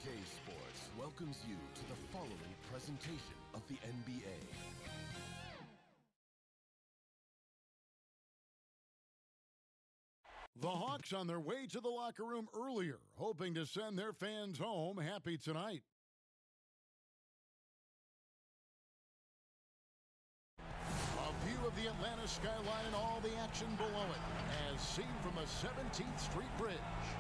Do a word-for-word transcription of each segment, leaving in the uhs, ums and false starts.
K Sports welcomes you to the following presentation of the N B A. The Hawks on their way to the locker room earlier, hoping to send their fans home happy tonight. A view of the Atlanta skyline and all the action below it, as seen from the seventeenth Street Bridge.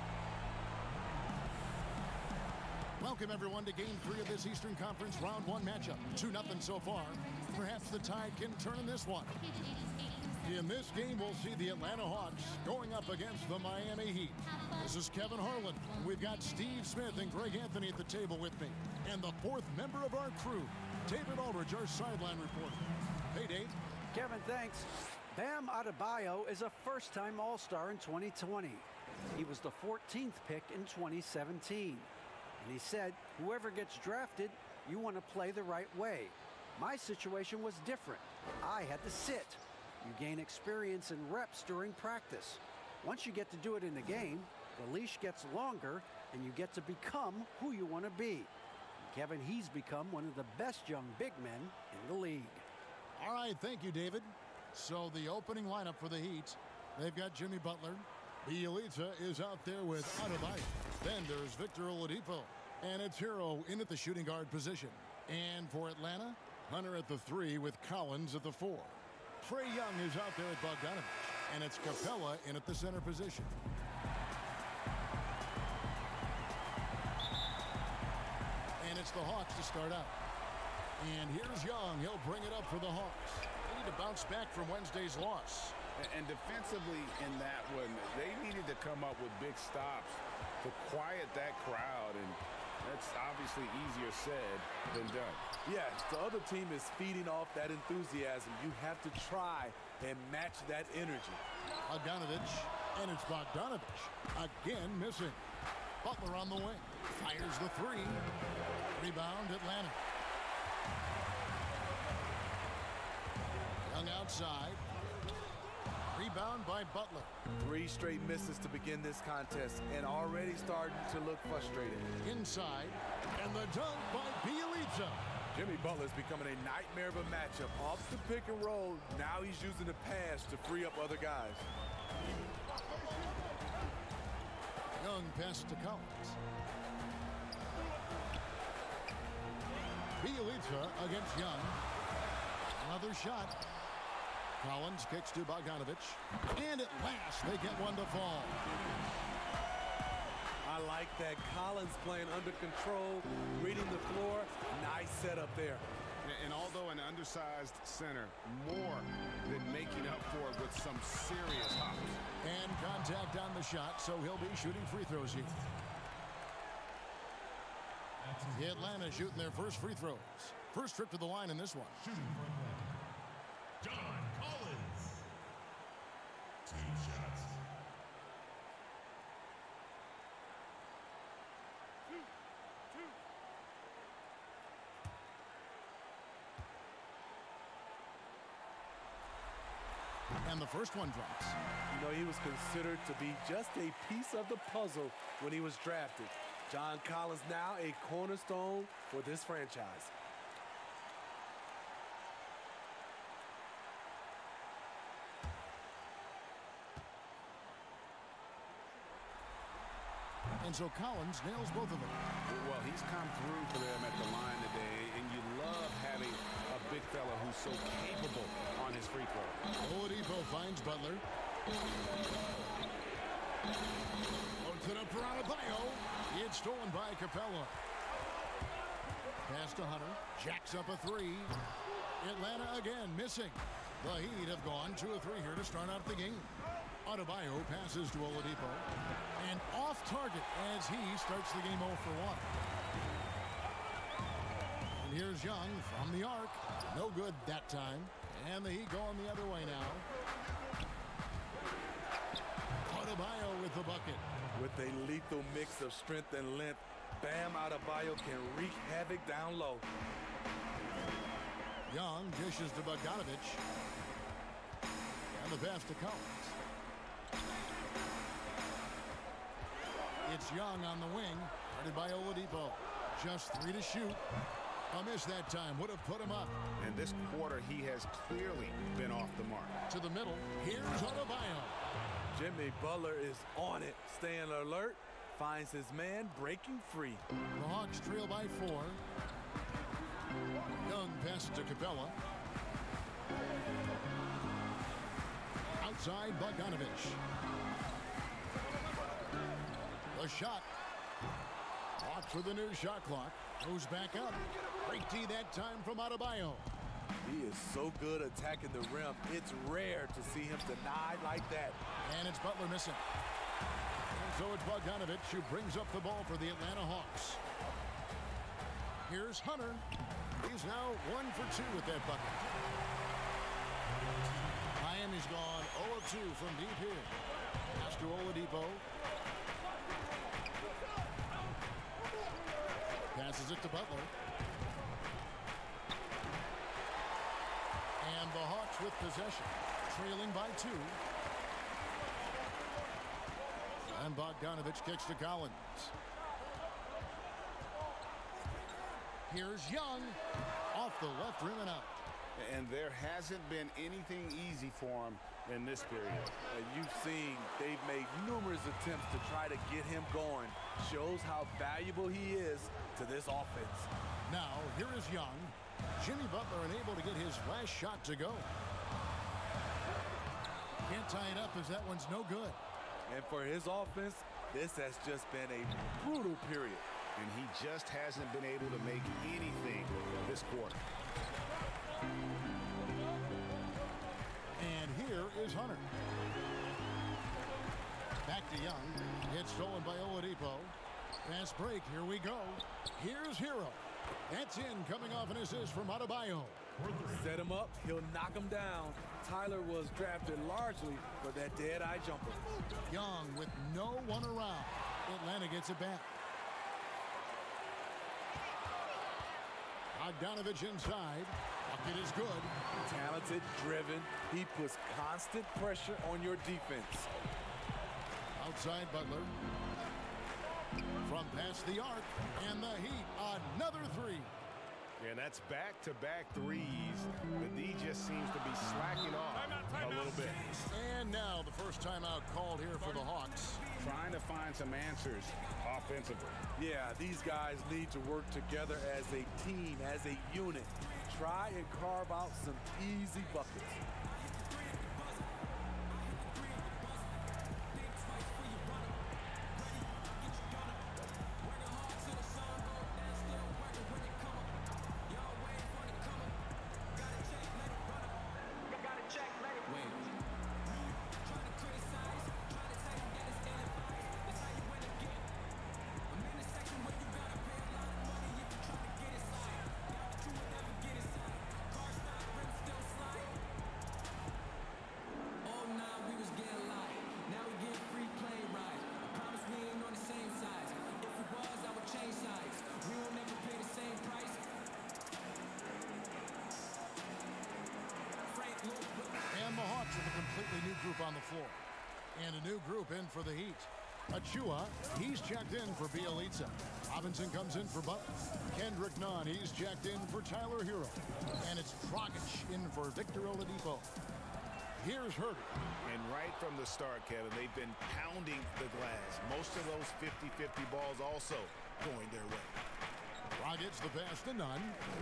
Welcome, everyone, to Game three of this Eastern Conference Round one matchup. two nothing so far. Perhaps the tide can turn in this one. In this game, we'll see the Atlanta Hawks going up against the Miami Heat. This is Kevin Harlan. We've got Steve Smith and Greg Anthony at the table with me. And the fourth member of our crew, David Aldridge, our sideline reporter. Hey, Dave. Kevin, thanks. Bam Adebayo is a first-time All-Star in twenty twenty. He was the fourteenth pick in twenty seventeen. And he said, whoever gets drafted, you want to play the right way. My situation was different. I had to sit. You gain experience and reps during practice. Once you get to do it in the game, the leash gets longer and you get to become who you want to be. And Kevin, he's become one of the best young big men in the league. All right, thank you, David. So the opening lineup for the Heat, they've got Jimmy Butler. Bjelica is out there with Adebayo. Then there's Victor Oladipo. And it's Hero in at the shooting guard position. And for Atlanta, Hunter at the three with Collins at the four. Trae Young is out there at Bogdanovich. And it's Capella in at the center position. And it's the Hawks to start out. And here's Young. He'll bring it up for the Hawks. They need to bounce back from Wednesday's loss. And defensively in that one, they needed to come up with big stops to quiet that crowd. And that's obviously easier said than done. Yes, the other team is feeding off that enthusiasm. You have to try and match that energy. Bogdanovich, and it's Bogdanovich. Again missing. Butler on the wing. Fires the three. Rebound, Atlanta. Young outside. Rebound by Butler. Three straight misses to begin this contest and already starting to look frustrated. Inside, and the dunk by Bjelica. Jimmy Butler's becoming a nightmare of a matchup. Off the pick and roll, now he's using the pass to free up other guys. Young pass to Collins. Bjelica against Young. Another shot. Collins kicks to Bogdanovich. And at last, they get one to fall. I like that. Collins playing under control, reading the floor. Nice setup there. And although an undersized center, more than making up for it with some serious hops. And contact on the shot, so he'll be shooting free throws here. Atlanta shooting their first free throws. First trip to the line in this one. John Collins. Two shots. Two, two. And the first one drops. You know, he was considered to be just a piece of the puzzle when he was drafted. John Collins now a cornerstone for this franchise. And so Collins nails both of them. Well, he's come through for them at the line today, and you love having a big fella who's so capable on his free throw. Oladipo finds Butler. Puts it up for Adebayo. It's stolen by Capella. Pass to Hunter. Jacks up a three. Atlanta again missing. The Heat have gone two or three here to start out the game. Adebayo passes to Oladipo. And off target as he starts the game oh for one. And here's Young from the arc. No good that time. And the Heat going the other way now. Adebayo with the bucket. With a lethal mix of strength and length, Bam Adebayo can wreak havoc down low. Young dishes to Bogdanovich. And the pass to Collins. It's Young on the wing, guarded by Oladipo. Just three to shoot. A miss that time would have put him up. And this quarter, he has clearly been off the mark. To the middle, here's Adebayo. Jimmy Butler is on it, staying alert, finds his man breaking free. The Hawks trail by four. Young passes to Capella. Outside, Bogdanovich. The shot. Hawks with the new shot clock. Goes back up. Great D that time from Adebayo. He is so good attacking the rim. It's rare to see him denied like that. And it's Butler missing. And so it's Bogdanovich who brings up the ball for the Atlanta Hawks. Here's Hunter. He's now one for two with that bucket. Miami's gone zero of two from deep here. Pass to Oladipo. Passes it to Butler. And the Hawks with possession, trailing by two. And Bogdanovich kicks to Collins. Here's Young, off the left rim and out. And there hasn't been anything easy for him in this period. Uh, you've seen they've made numerous attempts to try to get him going. Shows how valuable he is to this offense. Now, here is Young. Jimmy Butler unable to get his last shot to go. Can't tie it up as that one's no good. And for his offense, this has just been a brutal period. And he just hasn't been able to make anything this quarter. And here is Hunter. Back to Young. It's stolen by Oladipo. Fast break. Here we go. Here's Hero. That's in, coming off an assist from Adebayo. Set him up. He'll knock him down. Tyler was drafted largely for that dead-eye jumper. Young with no one around. Atlanta gets it back. Bogdanovich inside. Bucket is good. Talented, driven. He puts constant pressure on your defense. Outside Butler. From past the arc. And the Heat, another three. And that's back-to-back threes. The D just seems to be slacking off Time out, time a little out. bit. And now the first timeout called here for the Hawks. Trying to find some answers offensively. Yeah, these guys need to work together as a team, as a unit. Try and carve out some easy buckets. And the Hawks with a completely new group on the floor. And a new group in for the Heat. Achua, he's checked in for Bielitsa. Robinson comes in for Butler. Kendrick Nunn, he's checked in for Tyler Hero. And it's Dragic in for Victor Oladipo. Here's Herder. And right from the start, Kevin, they've been pounding the glass. Most of those fifty fifty balls also going their way. Dragic the pass to Nunn.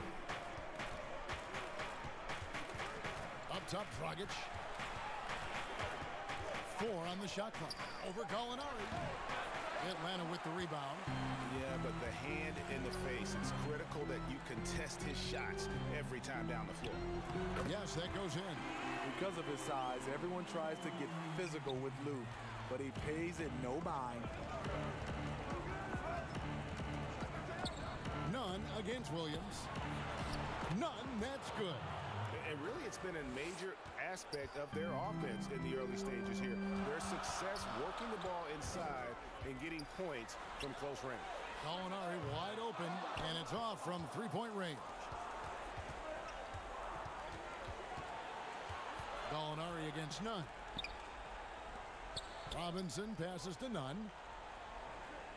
Up top, Dragic. Four on the shot clock. Over Gallinari. Atlanta with the rebound. Yeah, but the hand in the face, it's critical that you contest his shots every time down the floor. Yes, that goes in. Because of his size, everyone tries to get physical with Lou, but he pays it no mind. Nunn against Williams. Nunn, that's good. And really, it's been a major aspect of their offense in the early stages here. Their success working the ball inside and getting points from close range. Gallinari wide open, and it's off from three-point range. Gallinari against Nunn. Robinson passes to Nunn.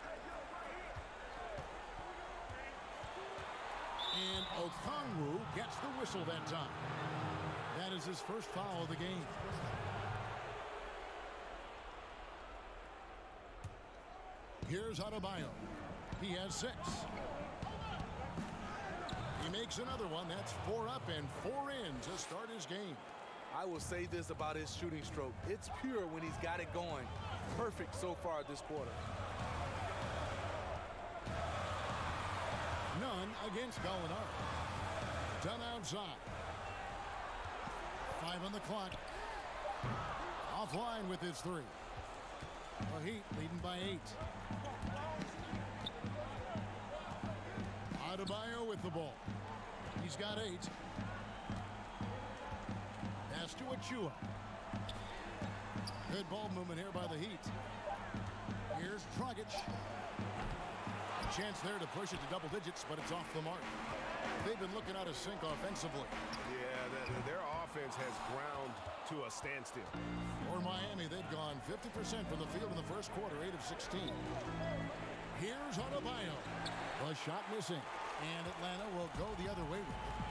Okongwu gets the whistle that time. That is his first foul of the game. Here's Adebayo. He has six. He makes another one. That's four up and four in to start his game. I will say this about his shooting stroke. It's pure when he's got it going. Perfect so far this quarter. None against Gallinari. Done outside. Five on the clock. Offline with his three. The Heat leading by eight. Adebayo with the ball. He's got eight. Pass to Achua. Good ball movement here by the Heat. Here's Dragic. A chance there to push it to double digits, but it's off the mark. They've been looking out of sync offensively. Yeah, the, their offense has ground to a standstill. For Miami, they've gone fifty percent from the field in the first quarter, eight of sixteen. Here's Adebayo. The shot missing, and Atlanta will go the other way with it.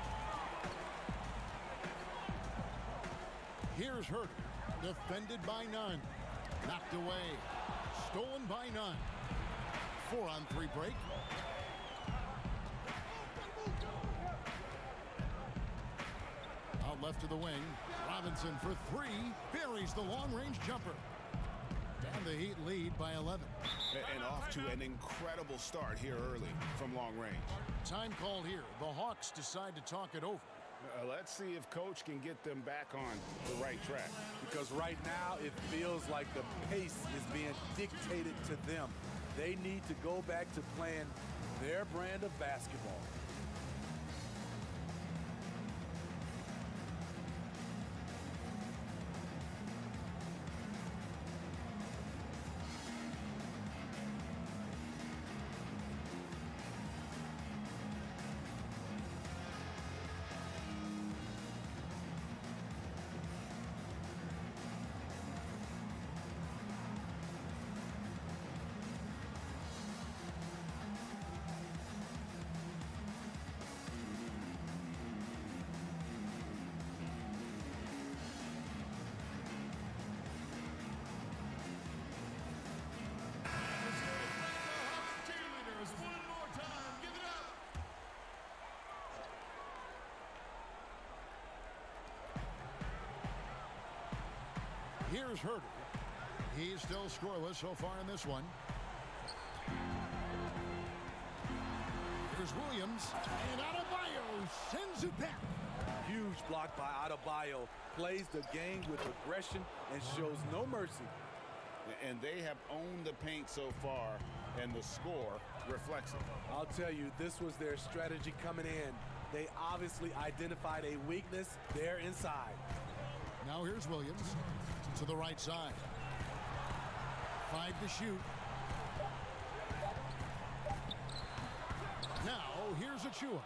Here's Herter. Defended by none. Knocked away. Stolen by none. Four on three break. Out left to the wing. Robinson for three. Buries the long-range jumper. And the Heat lead by eleven. And off to an incredible start here early from long range. Time called here. The Hawks decide to talk it over. Uh, let's see if Coach can get them back on the right track. Because right now it feels like the pace is being dictated to them. They need to go back to playing their brand of basketball. Here's Herter. He's still scoreless so far in this one. Here's Williams. And Adebayo sends it back. Huge block by Adebayo. Plays the game with aggression and shows no mercy. And they have owned the paint so far, and the score reflects it. I'll tell you, this was their strategy coming in. They obviously identified a weakness there inside. Now here's Williams to the right side. Five to shoot. Now here's Achua.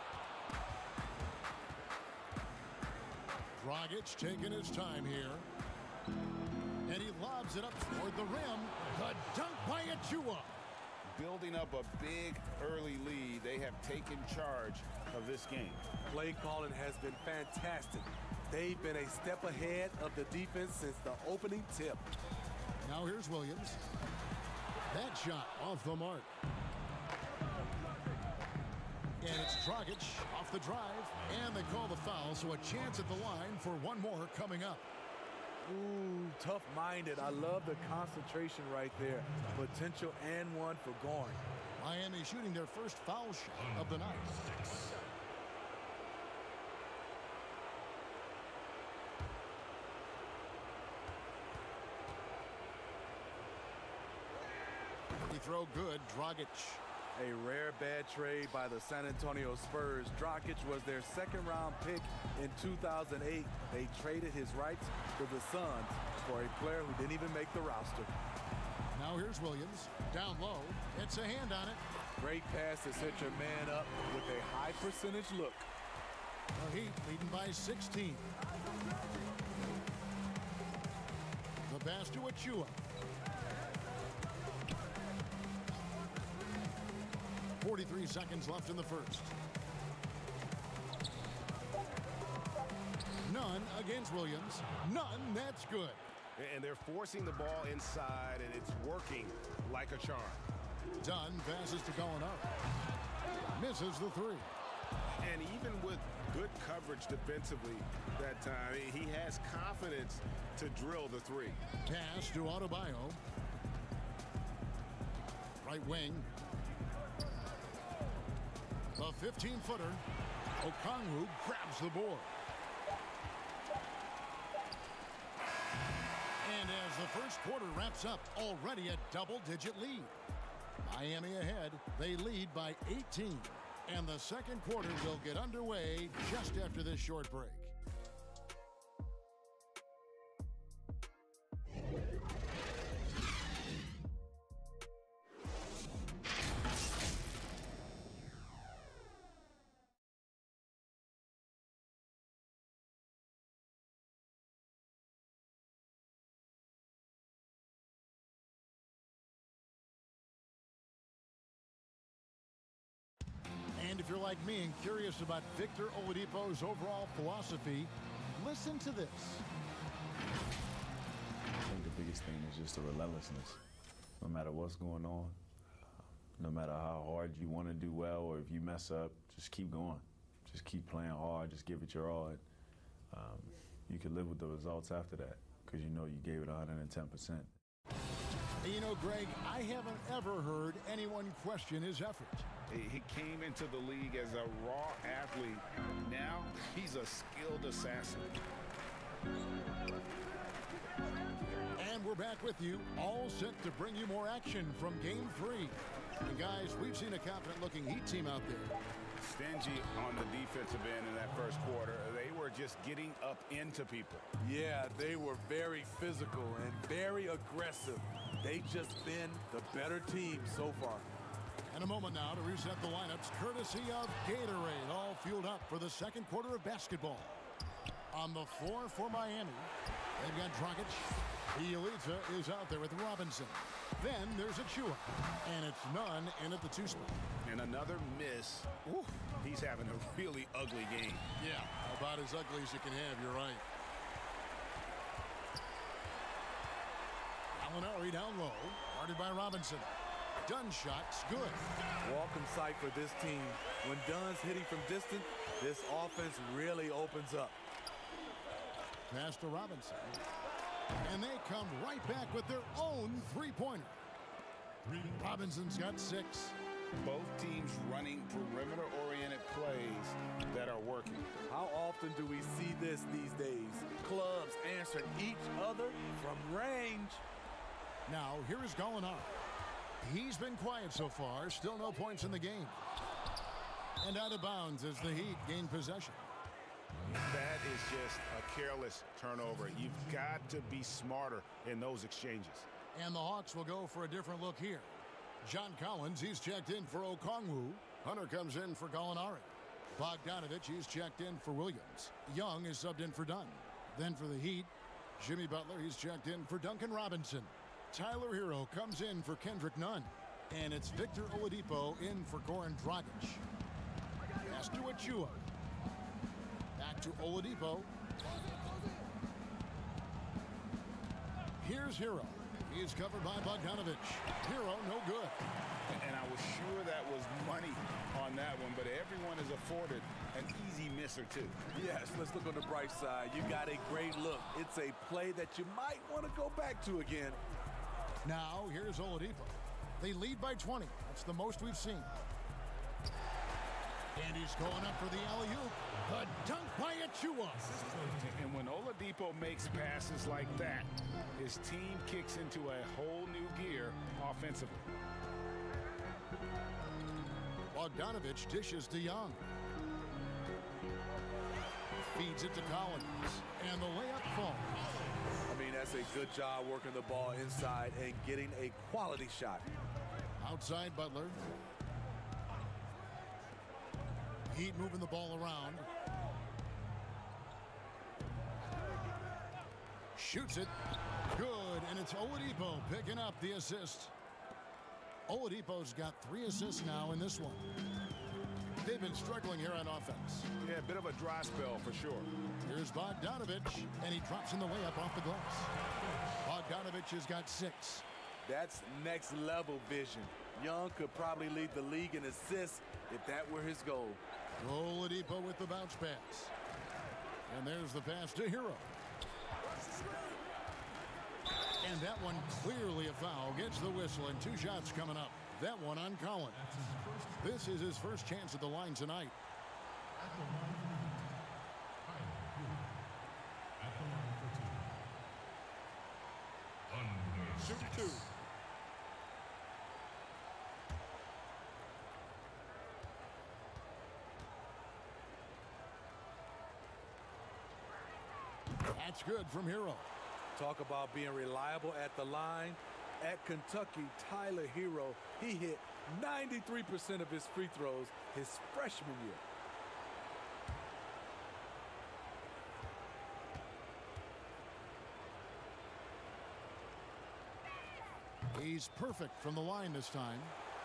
Dragic taking his time here. And he lobs it up toward the rim. The dunk by Achua. Building up a big early lead, they have taken charge of this game. Play calling has been fantastic. They've been a step ahead of the defense since the opening tip. Now here's Williams. That shot off the mark. And it's Dragic off the drive. And they call the foul, so a chance at the line for one more coming up. Ooh, tough-minded. I love the concentration right there. Potential and one for going. Miami shooting their first foul shot of the night. He throw good, Dragic. A rare bad trade by the San Antonio Spurs. Dragic was their second-round pick in two thousand eight. They traded his rights to the Suns for a player who didn't even make the roster. Now here's Williams. Down low. It's a hand on it. Great pass to set your man up with a high percentage look. The Heat leading by sixteen. The pass to Achua. forty-three seconds left in the first. None against Williams. None, that's good. And they're forcing the ball inside, and it's working like a charm. Dunn passes to Gallinari. Misses the three. And even with good coverage defensively that time, he has confidence to drill the three. Pass to Adebayo. Right wing. The fifteen-footer. Okongwu grabs the board. And as the first quarter wraps up, already a double-digit lead. Miami ahead. They lead by eighteen. And the second quarter will get underway just after this short break. And if you're like me and curious about Victor Oladipo's overall philosophy, listen to this. I think the biggest thing is just the relentlessness. No matter what's going on, no matter how hard you want to do well, or if you mess up, just keep going. Just keep playing hard. Just give it your all. Um, you can live with the results after that because you know you gave it one hundred ten percent. You know, Greg, I haven't ever heard anyone question his effort. He came into the league as a raw athlete. Now he's a skilled assassin. And we're back with you, all set to bring you more action from game three. And guys, we've seen a confident-looking Heat team out there. Stingy on the defensive end in that first quarter. They were just getting up into people. Yeah, they were very physical and very aggressive. They've just been the better team so far. And a moment now to reset the lineups, courtesy of Gatorade, all fueled up for the second quarter of basketball. On the floor for Miami, they've got Dragic. Bielitsa is out there with Robinson. Then there's Achua, and it's Nunn in at the two spot. And another miss. Ooh, he's having a really ugly game. Yeah, about as ugly as you can have, you're right. Gallinari down low, guarded by Robinson. Dunn shot's good. Welcome sight for this team. When Dunn's hitting from distance, this offense really opens up. Pass to Robinson. And they come right back with their own three-pointer. Robinson's got six. Both teams running perimeter-oriented plays that are working. How often do we see this these days? Clubs answering each other from range. Now, here is Gallinari. He's been quiet so far. Still no points in the game. And out of bounds as the Heat gain possession. That is just a careless turnover. You've got to be smarter in those exchanges. And the Hawks will go for a different look here. John Collins, he's checked in for Okongwu. Hunter comes in for Gallinari. Bogdanovich, he's checked in for Williams. Young is subbed in for Dunn. Then for the Heat, Jimmy Butler, he's checked in for Duncan Robinson. Tyler Hero comes in for Kendrick Nunn. And it's Victor Oladipo in for Goran Dragic. Pass to Achua. Back to Oladipo. Here's Hero. He's covered by Bogdanovich. Hero, no good. And I was sure that was money on that one, but everyone is afforded an easy miss or two. Yes, let's look on the bright side. You got a great look. It's a play that you might want to go back to again. Now, here's Oladipo. They lead by twenty. That's the most we've seen. And he's going up for the alley-oop. The dunk by Achua. And when Oladipo makes passes like that, his team kicks into a whole new gear offensively. Bogdanovich dishes to Young. Feeds it to Collins. And the layup falls. I mean, that's a good job working the ball inside and getting a quality shot. Outside Butler. Heat moving the ball around. Shoots it. Good, and it's Oladipo picking up the assist. Oladipo's got three assists now in this one. They've been struggling here on offense. Yeah, a bit of a dry spell for sure. Here's Bogdanovich, and he drops in the layup off the glass. Bogdanovich has got six. That's next level vision. Young could probably lead the league in assists if that were his goal. Oladipo with the bounce pass. And there's the pass to Hero. And that one clearly a foul. Gets the whistle, and two shots coming up. That one on Collins. This is his first chance at the line tonight. At the line for the Heat, Tyler Hero. At the line for two. Under Shoot six. two. That's good from Hero. Talk about being reliable at the line. At Kentucky, Tyler Hero, he hit ninety-three percent of his free throws his freshman year. He's perfect from the line this time.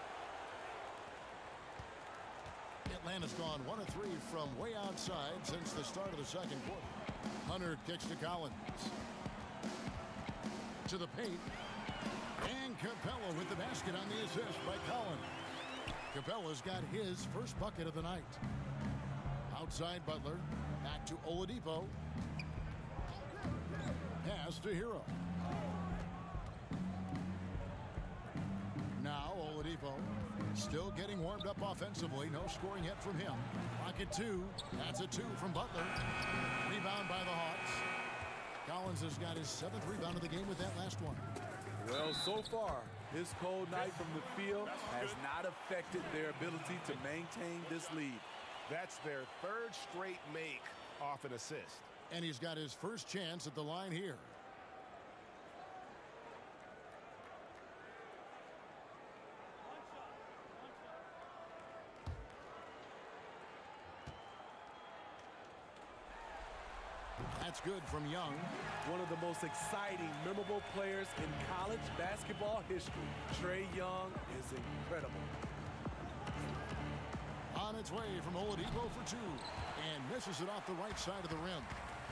Atlanta's gone one of three from way outside since the start of the second quarter. Hunter kicks to Collins. To the paint. And Capella with the basket on the assist by Collins. Capella's got his first bucket of the night. Outside Butler. Back to Oladipo. Pass to Hero. Now Oladipo still getting warmed up offensively. No scoring yet from him. Pocket two. That's a two from Butler. Rebound by the Hawks. Collins has got his seventh rebound of the game with that last one. Well, so far, his cold night from the field has not affected their ability to maintain this lead. That's their third straight make off an assist. And he's got his first chance at the line here. That's good from Young. One of the most exciting, memorable players in college basketball history. Trae Young is incredible. On its way from Oladipo for two. And misses it off the right side of the rim.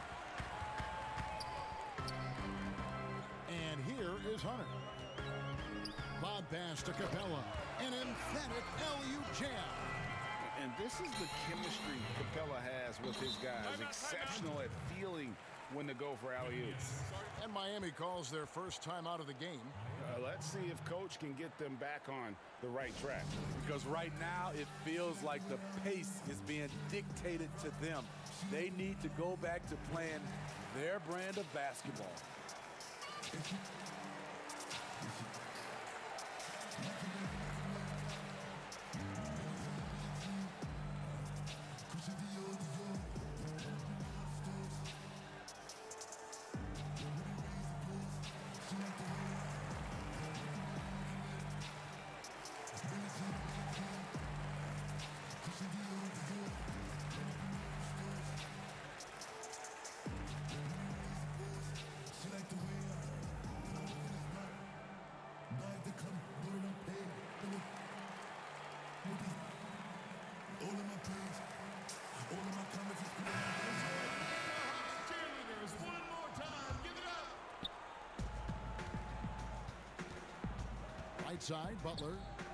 And here is Hunter. Bob pass to Capella. An emphatic L U jam. And this is the chemistry Capella has with his guys. Exceptional at feeling when to go for alley-oops. And Miami calls their first time out of the game. Uh, let's see if Coach can get them back on the right track. Because right now it feels like the pace is being dictated to them. They need to go back to playing their brand of basketball. Right side, Butler.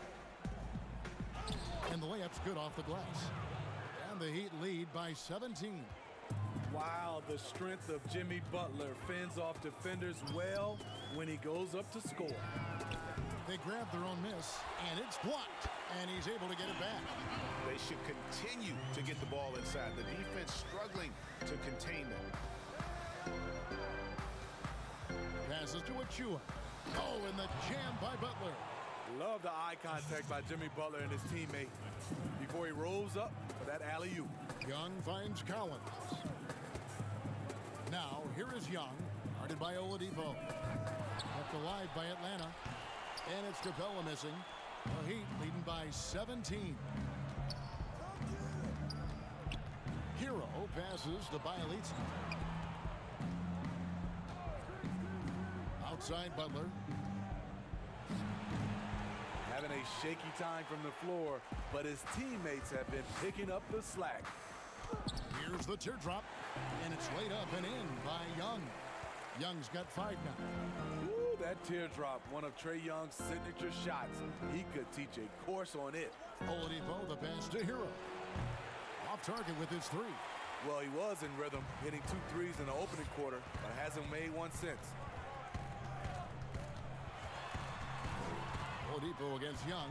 And the layup's good off the glass. And the Heat lead by seventeen. Wow, the strength of Jimmy Butler fends off defenders well when he goes up to score. They grab their own miss, and it's blocked. And he's able to get it back. They should continue to get the ball inside. The defense struggling to contain them. Passes to Achua. Oh, and the jam by Butler. Love the eye contact by Jimmy Butler and his teammate before he rolls up for that alley-oop. Young finds Collins. Now, here is Young, guarded by Oladipo. Kept alive by Atlanta. And it's Capella missing. The Heat leading by seventeen. Hero passes to Bielitsa. Outside Butler. Having a shaky time from the floor, but his teammates have been picking up the slack. Here's the teardrop, and it's laid up and in by Young. Young's got five now. Ooh, that teardrop, one of Trae Young's signature shots. He could teach a course on it. Oladipo, the pass to Hero. Off target with his three. Well, he was in rhythm, hitting two threes in the opening quarter, but hasn't made one since. Oladipo against Young.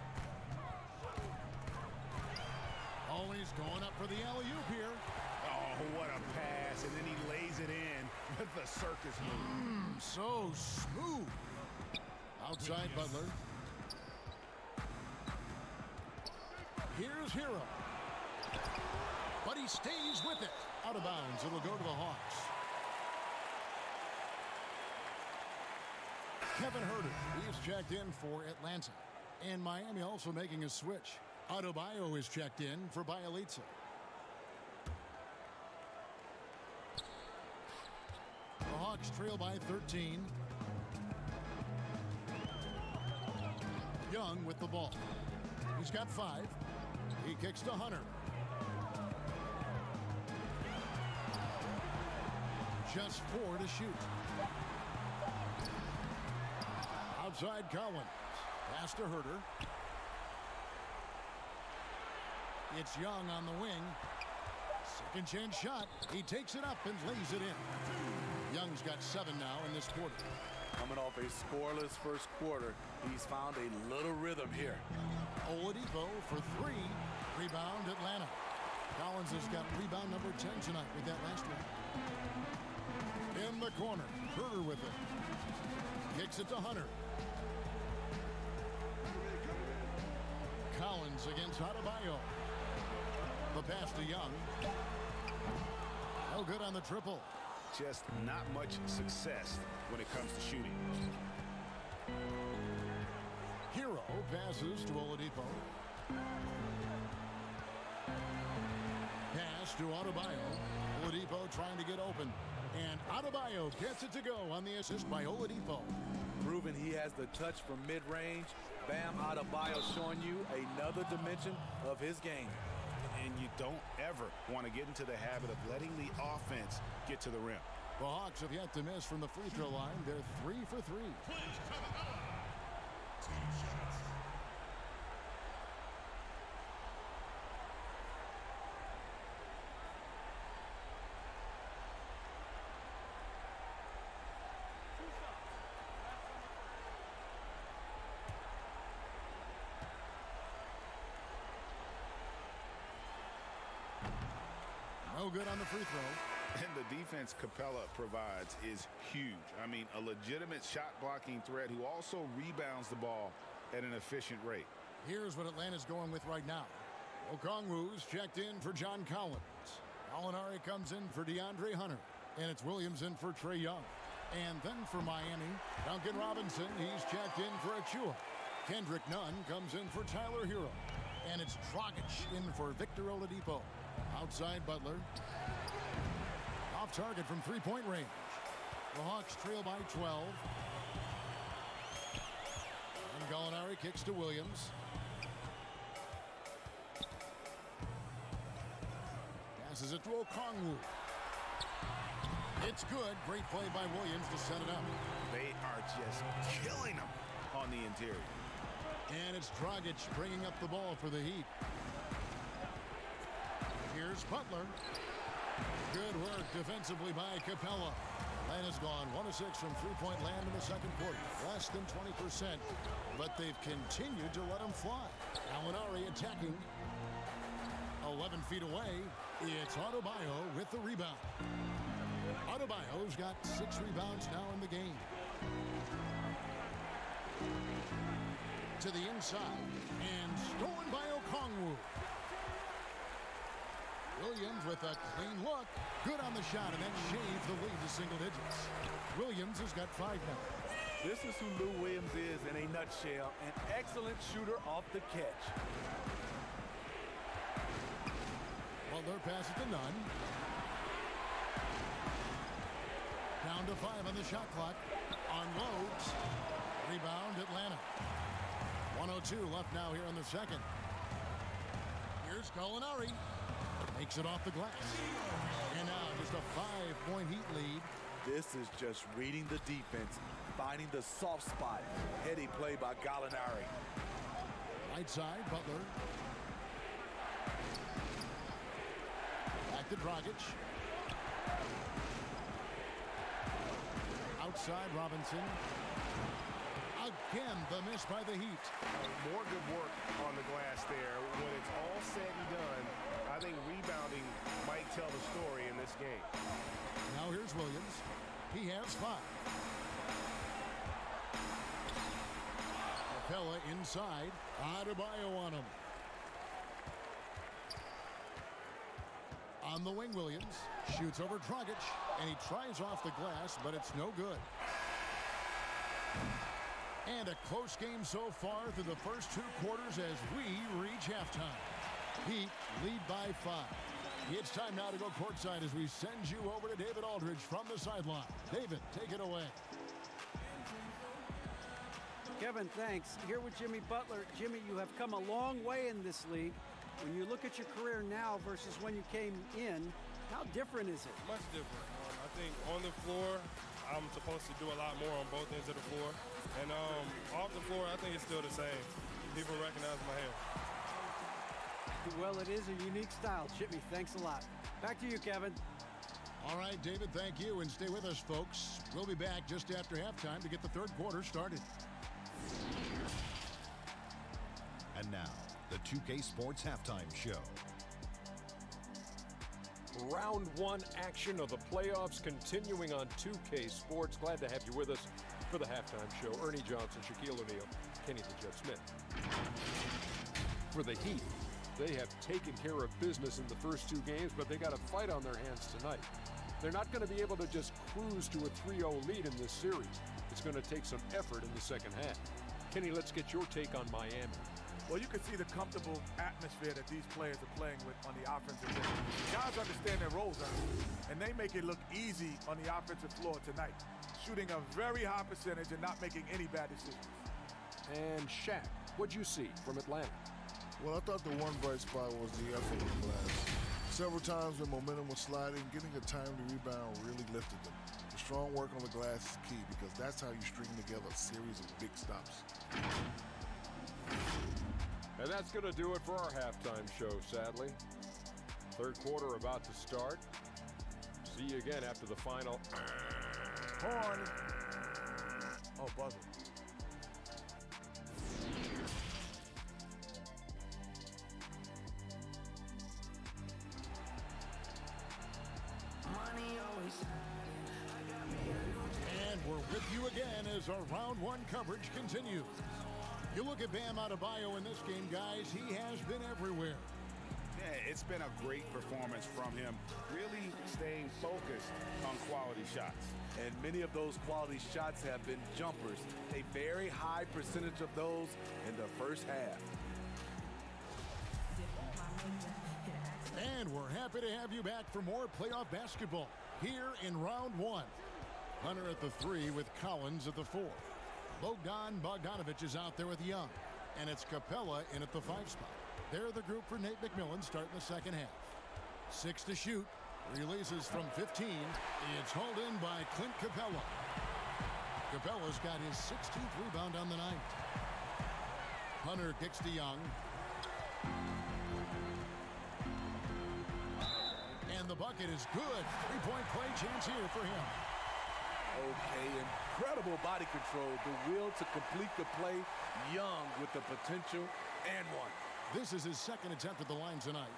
Oh, he's going up for the alley-oop here. Oh, what a pass, and then he lays it in with the circus move. Mm, so smooth. Outside Butler. Here's Hero. But he stays with it. Out of bounds. It'll go to the Hawks. Kevin Huerter, he is checked in for Atlanta. And Miami also making a switch. Adebayo is checked in for Bielitsa. The Hawks trail by thirteen. Young with the ball. He's got five. He kicks to Hunter. Just four to shoot. Outside Collins. Pass to Huerter. It's Young on the wing. Second chance shot. He takes it up and lays it in. Young's got seven now in this quarter. Coming off a scoreless first quarter, he's found a little rhythm here. Oladipo for three. Rebound Atlanta. Collins has got rebound number ten tonight with that last one. In the corner. Huerter with it. Kicks it to Hunter. Collins against Adebayo. The pass to Young. No good on the triple. Just not much success when it comes to shooting. Hero passes to Oladipo. Pass to Adebayo. Oladipo trying to get open. And Adebayo gets it to go on the assist by Oladipo. Proving he has the touch from mid-range. Bam Adebayo showing you another dimension of his game. And you don't ever want to get into the habit of letting the offense get to the rim. The Hawks have yet to miss from the free throw line. They're three for three. No good on the free throw. And the defense Capella provides is huge. I mean, a legitimate shot blocking threat who also rebounds the ball at an efficient rate. Here's what Atlanta's going with right now. Okongwu's checked in for John Collins. Gallinari comes in for DeAndre Hunter. And it's Williams in for Trae Young. And then for Miami, Duncan Robinson, he's checked in for Achua. Kendrick Nunn comes in for Tyler Hero. And it's Dragic in for Victor Oladipo. Outside Butler. Off target from three-point range. The Hawks trail by twelve. And Gallinari kicks to Williams. Passes it to Okongwu. It's good. Great play by Williams to set it up. They are just killing them on the interior. And it's Dragic bringing up the ball for the Heat. Here's Butler. Good work defensively by Capella. Atlanta's gone one of six from three-point land in the second quarter. Less than twenty percent. But they've continued to let them fly. Gallinari attacking. eleven feet away. It's Adebayo with the rebound. Adebayo's got six rebounds now in the game. To the inside. And stolen by Okongwu. Williams with a clean look. Good on the shot, and that shaves the lead to single digits. Williams has got five now. This is who Lou Williams is in a nutshell. An excellent shooter off the catch. Butler passes to Nunn. Down to five on the shot clock. Unloads. Rebound Atlanta. one oh two left now here in the second. Here's Gallinari. Makes it off the glass. And now just a five-point Heat lead. This is just reading the defense, finding the soft spot. Heady play by Gallinari. Right side, Butler. Back to Dragic. Outside, Robinson. Again, the miss by the Heat. More good work on the glass there. When it's all said and done, I think rebounding might tell the story in this game. Now here's Williams. He has five. Capella inside. Adebayo on him. On the wing, Williams. Shoots over Dragic. And he tries off the glass, but it's no good. And a close game so far through the first two quarters as we reach halftime. Heat lead by five. It's time now to go courtside as we send you over to David Aldridge from the sideline. David, take it away. Kevin, thanks. Here with Jimmy Butler. Jimmy, you have come a long way in this league. When you look at your career now versus when you came in, how different is it? Much different. Um, I think on the floor, I'm supposed to do a lot more on both ends of the floor. And um, off the floor, I think it's still the same. People recognize my hair. Well, it is a unique style. Chippy, thanks a lot. Back to you, Kevin. All right, David, thank you. And stay with us, folks. We'll be back just after halftime to get the third quarter started. And now, the two K Sports Halftime Show. Round one action of the playoffs continuing on two K Sports. Glad to have you with us for the halftime show. Ernie Johnson, Shaquille O'Neal, Kenny the Jet Smith. For the Heat, they have taken care of business in the first two games, but they got a fight on their hands tonight. They're not going to be able to just cruise to a three oh lead in this series. It's going to take some effort in the second half. Kenny, let's get your take on Miami. Well, you can see the comfortable atmosphere that these players are playing with on the offensive end. Guys understand their roles, and they make it look easy on the offensive floor tonight, shooting a very high percentage and not making any bad decisions. And Shaq, what'd you see from Atlanta? Well, I thought the one bright spot was the effort on the glass. Several times when momentum was sliding, getting a timely rebound really lifted them. The strong work on the glass is key because that's how you string together a series of big stops. And that's going to do it for our halftime show, sadly. Third quarter about to start. See you again after the final. Horn. Oh, buzzer. And we're with you again as our round one coverage continues. You look at Bam Adebayo in this game, guys, he has been everywhere. Yeah, it's been a great performance from him, really staying focused on quality shots. And many of those quality shots have been jumpers. A very high percentage of those in the first half. And we're happy to have you back for more playoff basketball here in round one. Hunter at the three with Collins at the four. Bogdan Bogdanovic is out there with Young. And it's Capella in at the five spot. They're the group for Nate McMillan starting the second half. Six to shoot. Releases from fifteen. It's hauled in by Clint Capella. Capella's got his sixteenth rebound on the night. Hunter kicks to Young. And the bucket is good. Three-point play chance here for him. Okay, incredible body control. The will to complete the play. Young with the potential and one. This is his second attempt at the line tonight.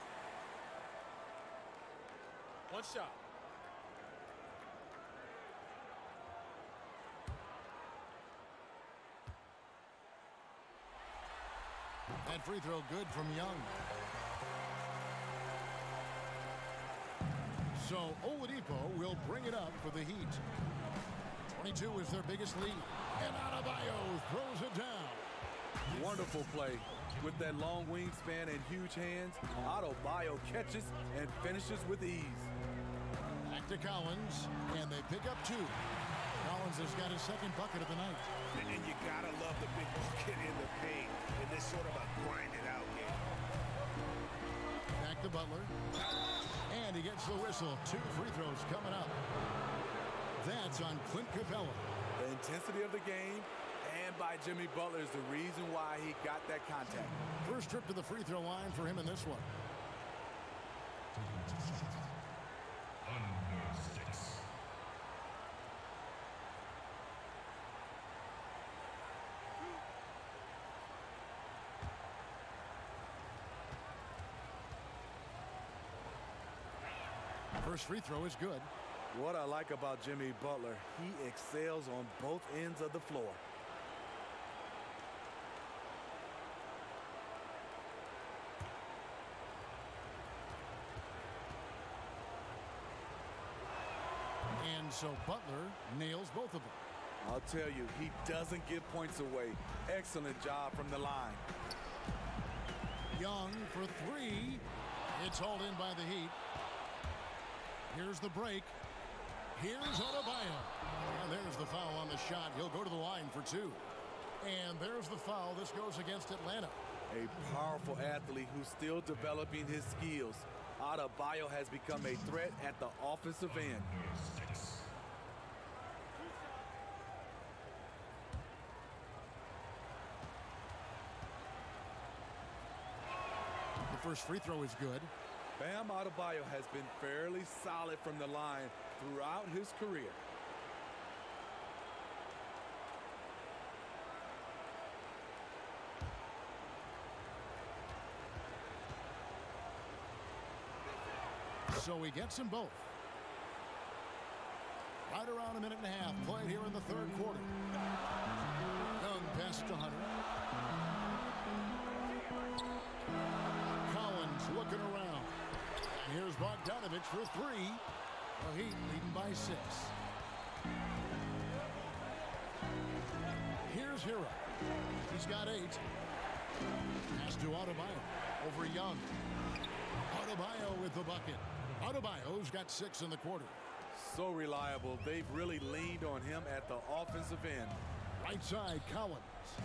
One shot. That free throw good from Young. So Oladipo will bring it up for the Heat. twenty-two is their biggest lead. And Adebayo throws it down. Wonderful play. With that long wingspan and huge hands, Adebayo catches and finishes with ease. Back to Collins, and they pick up two. Collins Collins has got his second bucket of the night. And, and you got to love the big bucket in the paint in this sort of a grind-it-out game. Back to Butler. And he gets the whistle. Two free throws coming up. That's on Clint Capella. The intensity of the game and by Jimmy Butler is the reason why he got that contact. First trip to the free throw line for him in this one. Under six. First free throw is good. What I like about Jimmy Butler, he excels on both ends of the floor. And so Butler nails both of them. I'll tell you, he doesn't give points away. Excellent job from the line. Young for three. It's hauled in by the Heat. Here's the break. Here's Adebayo. And there's the foul on the shot. He'll go to the line for two. And there's the foul. This goes against Atlanta. A powerful athlete who's still developing his skills. Adebayo has become a threat at the offensive end. The first free throw is good. Bam Adebayo has been fairly solid from the line throughout his career. So he gets them both. Right around a minute and a half played here in the third quarter. Young pass to Hunter. Collins looking around. Here's Bogdanovich for three. The Heat leading by six. Here's Hero. He's got eight. Pass to Adebayo. Over Young. Adebayo with the bucket. Adebayo's got six in the quarter. So reliable. They've really leaned on him at the offensive end. Right side, Collins.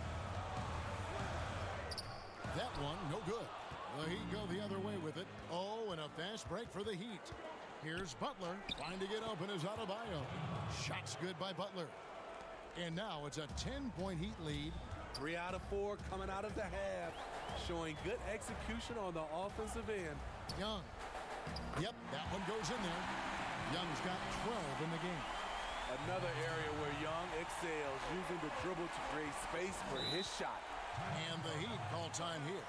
That one, no good. The Heat go the other way with it. Oh, and a fast break for the Heat. Here's Butler trying to get open as Adebayo. Shots good by Butler. And now it's a ten-point Heat lead. Three out of four coming out of the half. Showing good execution on the offensive end. Young. Yep, that one goes in there. Young's got twelve in the game. Another area where Young excels, using the dribble to create space for his shot. And the Heat call time here.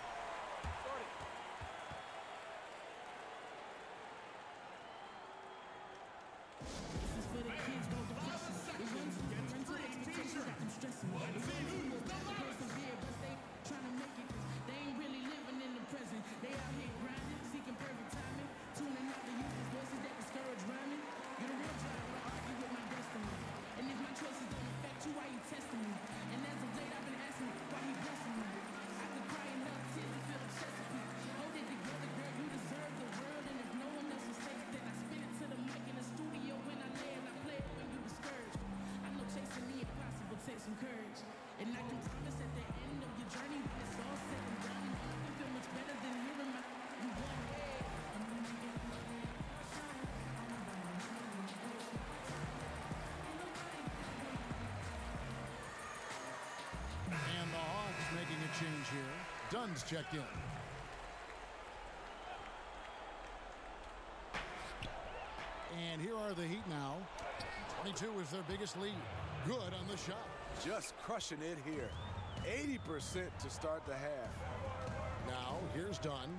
Change here. Dunn's checked in. And here are the Heat now. twenty-two is their biggest lead. Good on the shot. Just crushing it here. eighty percent to start the half. Now, here's Dunn.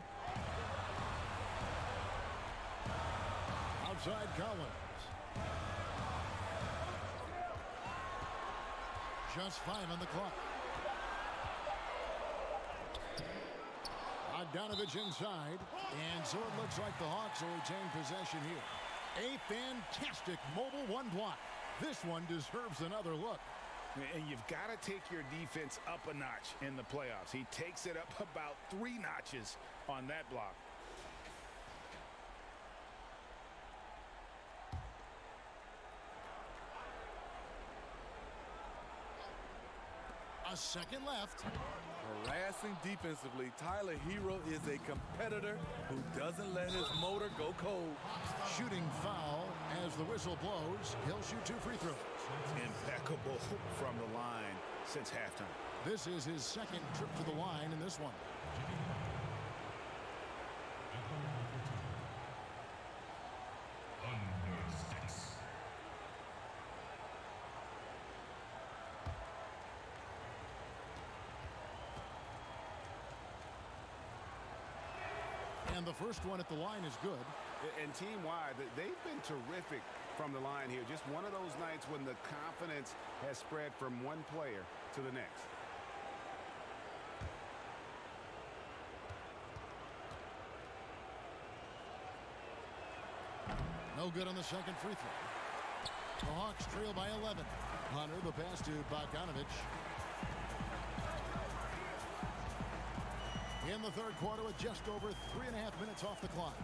Outside Collins. Just five on the clock. Bogdanovich inside, and so it looks like the Hawks will retain possession here. A fantastic mobile one block. This one deserves another look. And you've got to take your defense up a notch in the playoffs. He takes it up about three notches on that block. second left. Harassing defensively, Tyler Hero is a competitor who doesn't let his motor go cold. Shooting foul as the whistle blows. He'll shoot two free throws. Impeccable from the line since halftime. This is his second trip to the line in this one. And the first one at the line is good. And team-wide, they've been terrific from the line here. Just one of those nights when the confidence has spread from one player to the next. No good on the second free throw. The Hawks trail by eleven. Hunter, the pass to Bogdanovich. In the third quarter with just over three and a half minutes off the clock.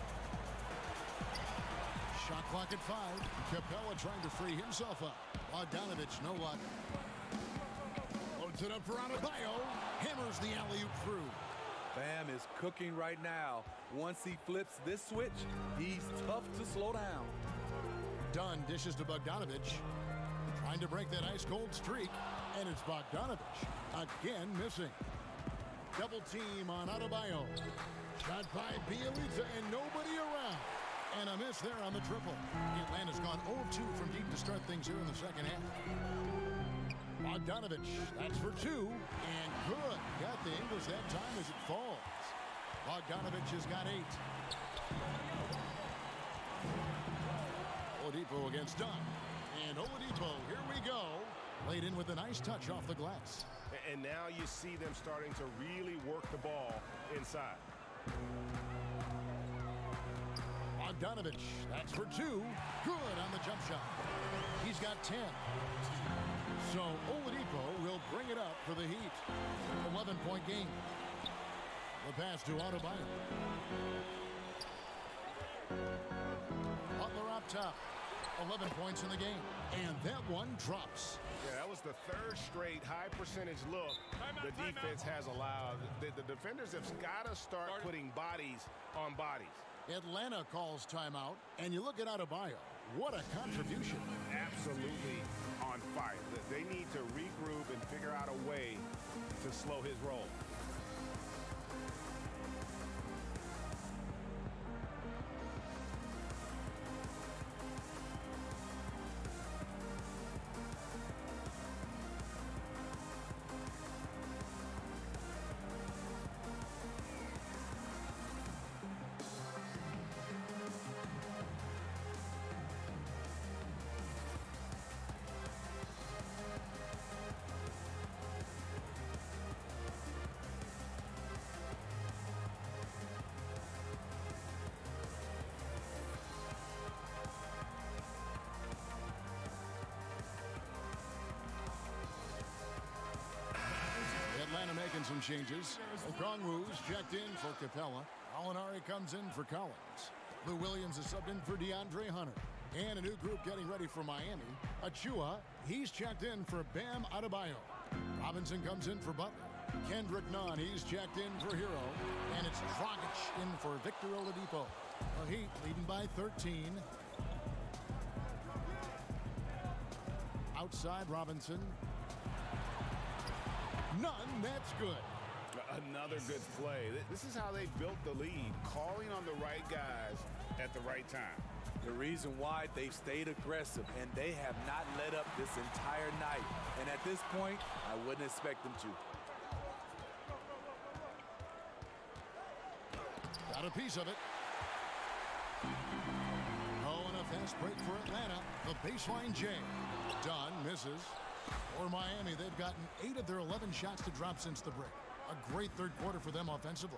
Shot clock at five. Capella trying to free himself up. Bogdanovich, no luck. Loads it up for Adebayo. Hammers the alley-oop through. Bam is cooking right now. Once he flips this switch, he's tough to slow down. Dunn dishes to Bogdanovich. Trying to break that ice-cold streak. And it's Bogdanovich again missing. Double team on Adebayo. Shot by Bielitsa and nobody around. And a miss there on the triple. Atlanta's gone zero of two from deep to start things here in the second half. Bogdanovich, that's for two. And good. Got the Ingles that time as it falls. Bogdanovich has got eight. Oladipo against Dunn. And Oladipo, here we go. Laid in with a nice touch off the glass. And now you see them starting to really work the ball inside. Bogdanovich, that's for two. Good on the jump shot. He's got ten. So Oladipo will bring it up for the Heat. eleven point game. The pass to Adebayo. Butler up top. eleven points in the game. And that one drops. Yeah, that was the third straight high percentage look the defense has allowed. The, the defenders have got to start putting bodies on bodies. Atlanta calls timeout. And you look at Adebayo. What a contribution. Absolutely on fire. They need to regroup and figure out a way to slow his roll. Making some changes. Okongwu's checked in for Capella. Alinari comes in for Collins. Lou Williams is subbed in for DeAndre Hunter. And a new group getting ready for Miami. Achua, he's checked in for Bam Adebayo. Robinson comes in for Butler. Kendrick Nunn, he's checked in for Hero. And it's Dragic in for Victor Oladipo. The Heat leading by thirteen. Outside Robinson. None, that's good. Another good play. This is how they built the lead, calling on the right guys at the right time. The reason why they've stayed aggressive, and they have not let up this entire night. And at this point, I wouldn't expect them to. Got a piece of it. Oh, and a fast break for Atlanta. The baseline J. Dunn misses. For Miami, they've gotten eight of their eleven shots to drop since the break. A great third quarter for them offensively.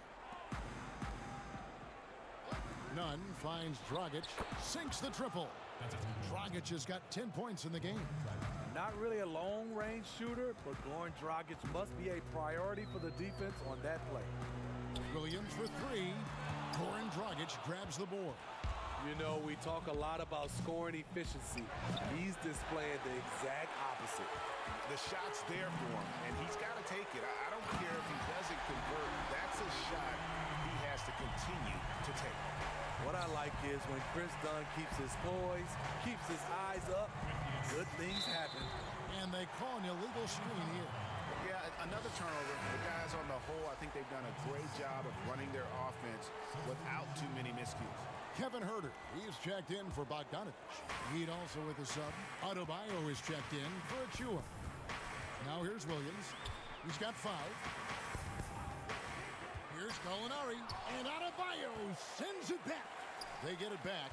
Nunn finds Dragic, sinks the triple. Dragic has got ten points in the game. Not really a long-range shooter, but Goran Dragic must be a priority for the defense on that play. Williams for three. Goran Dragic grabs the board. You know, we talk a lot about scoring efficiency. He's displaying the exact opposite. The shot's there for him, and he's got to take it. I don't care if he doesn't convert. That's a shot he has to continue to take. What I like is when Chris Dunn keeps his poise, keeps his eyes up, good things happen. And they call an illegal screen here. Yeah, another turnover. The guys on the whole, I think they've done a great job of running their offense without too many miscues. Kevin Huerter, he is checked in for Bogdanovich. Heat also with a sub. Adebayo is checked in for Achua. Now here's Williams. He's got five. Here's Gallinari. And Adebayo sends it back. They get it back.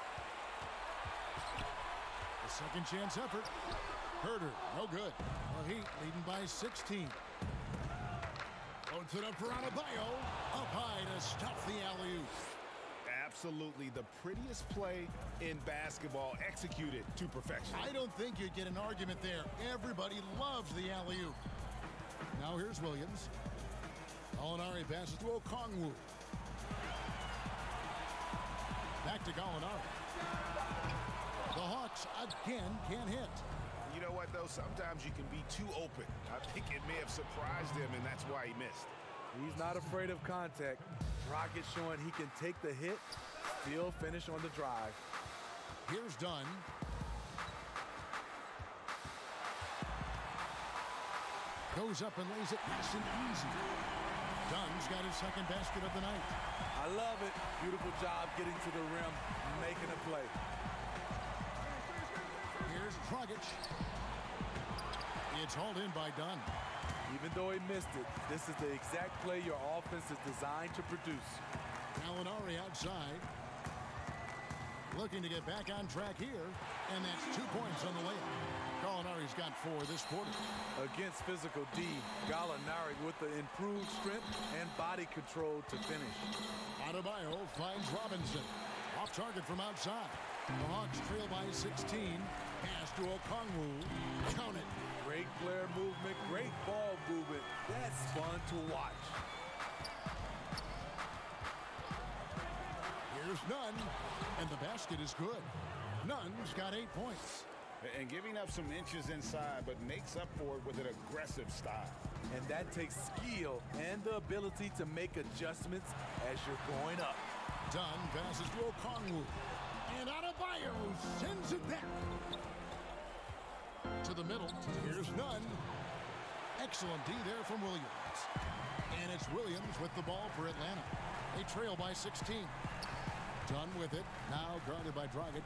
A second chance effort. Huerter, no good. The Heat leading by sixteen. Loads it up for Adebayo. Up high to stuff the alley-oop. Absolutely the prettiest play in basketball, executed to perfection. I don't think you'd get an argument there. Everybody loves the alley-oop. Now here's Williams. Gallinari passes to Okongwu. Back to Gallinari. The Hawks again can't hit. You know what, though? Sometimes you can be too open. I think it may have surprised him, and that's why he missed. He's not afraid of contact. Dragic showing he can take the hit, still finish on the drive. Here's Dunn. Goes up and lays it nice and easy. Dunn's got his second basket of the night. I love it. Beautiful job getting to the rim, making a play. Here's Dragic. It's hauled in by Dunn. Even though he missed it, this is the exact play your offense is designed to produce. Gallinari outside. Looking to get back on track here. And that's two points on the layup. Gallinari's got four this quarter. Against physical D, Gallinari with the improved strength and body control to finish. Adebayo finds Robinson. Off target from outside. The Hawks trail by sixteen. Pass to Okongwu. Count it. Great player movement, great ball movement. That's fun to watch. Here's Nunn. And the basket is good. Nunn's got eight points. And giving up some inches inside, but makes up for it with an aggressive style. And that takes skill and the ability to make adjustments as you're going up. Dunn passes to Okongwu. And Adebayo sends it back. To the middle. Here's Nunn. Excellent D there from Williams. And it's Williams with the ball for Atlanta. They trail by sixteen. Dunn with it. Now guarded by Dragic.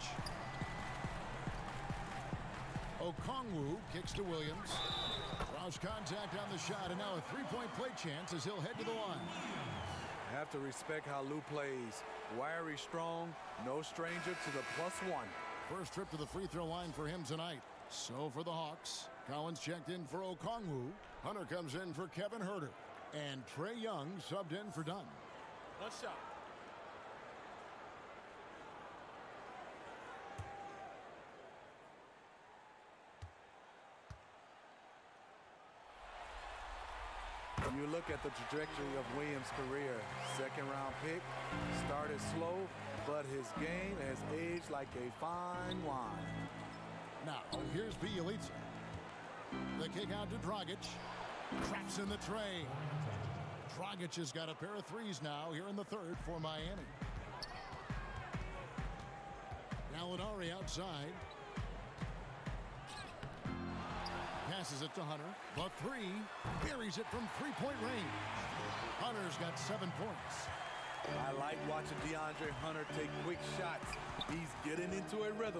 Okongwu kicks to Williams. Draws contact on the shot, and now a three-point play chance as he'll head to the line. Have to respect how Lou plays. Wiry, strong, no stranger to the plus one. First trip to the free throw line for him tonight. So for the Hawks, Collins checked in for Okongwu. Hunter comes in for Kevin Huerter. And Trae Young subbed in for Dunn. One shot. You look at the trajectory of Williams' career. Second round pick, started slow, but his game has aged like a fine wine. Now, here's Bjelica. The kick out to Dragic. Traps in the tray. Dragic has got a pair of threes now here in the third for Miami. Gallinari outside. Passes it to Hunter. The three. Buries it from three-point range. Hunter's got seven points. I like watching DeAndre Hunter take quick shots. He's getting into a rhythm.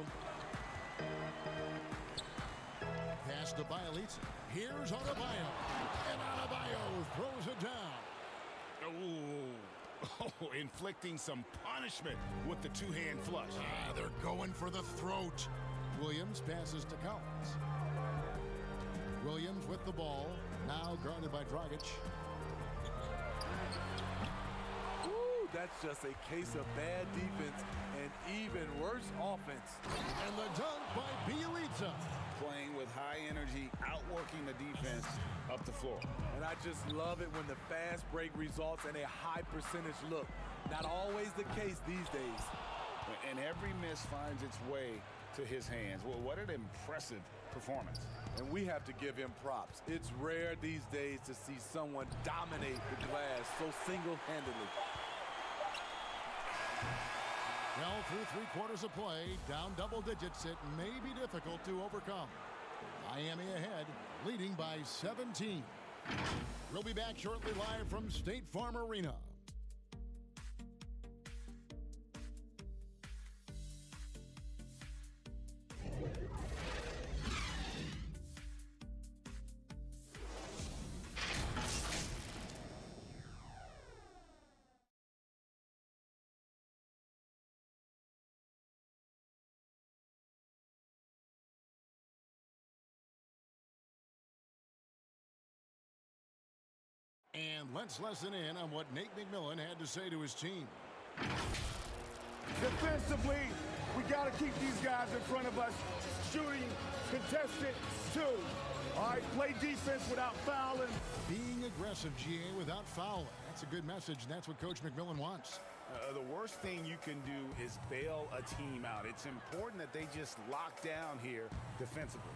Pass to Bjelica. Here's Adebayo. And Adebayo throws it down. Oh, oh, inflicting some punishment with the two-hand flush. Ah, they're going for the throat. Williams passes to Collins. Williams with the ball. Now guarded by Dragic. Ooh, that's just a case of bad defense and even worse offense. And the dunk by Bjelica. Playing with high energy, outworking the defense up the floor. And I just love it when the fast break results in a high percentage look. Not always the case these days. And every miss finds its way to his hands. Well, what an impressive performance. And we have to give him props. It's rare these days to see someone dominate the glass so single-handedly. Well, through three quarters of play, down double digits, it may be difficult to overcome. Miami ahead, leading by seventeen. We'll be back shortly live from State Farm Arena. And let's listen in on what Nate McMillan had to say to his team. Defensively, we got to keep these guys in front of us shooting contested too. All right, play defense without fouling. Being aggressive, G A, without fouling. That's a good message, and that's what Coach McMillan wants. Uh, the worst thing you can do is bail a team out. It's important that they just lock down here defensively.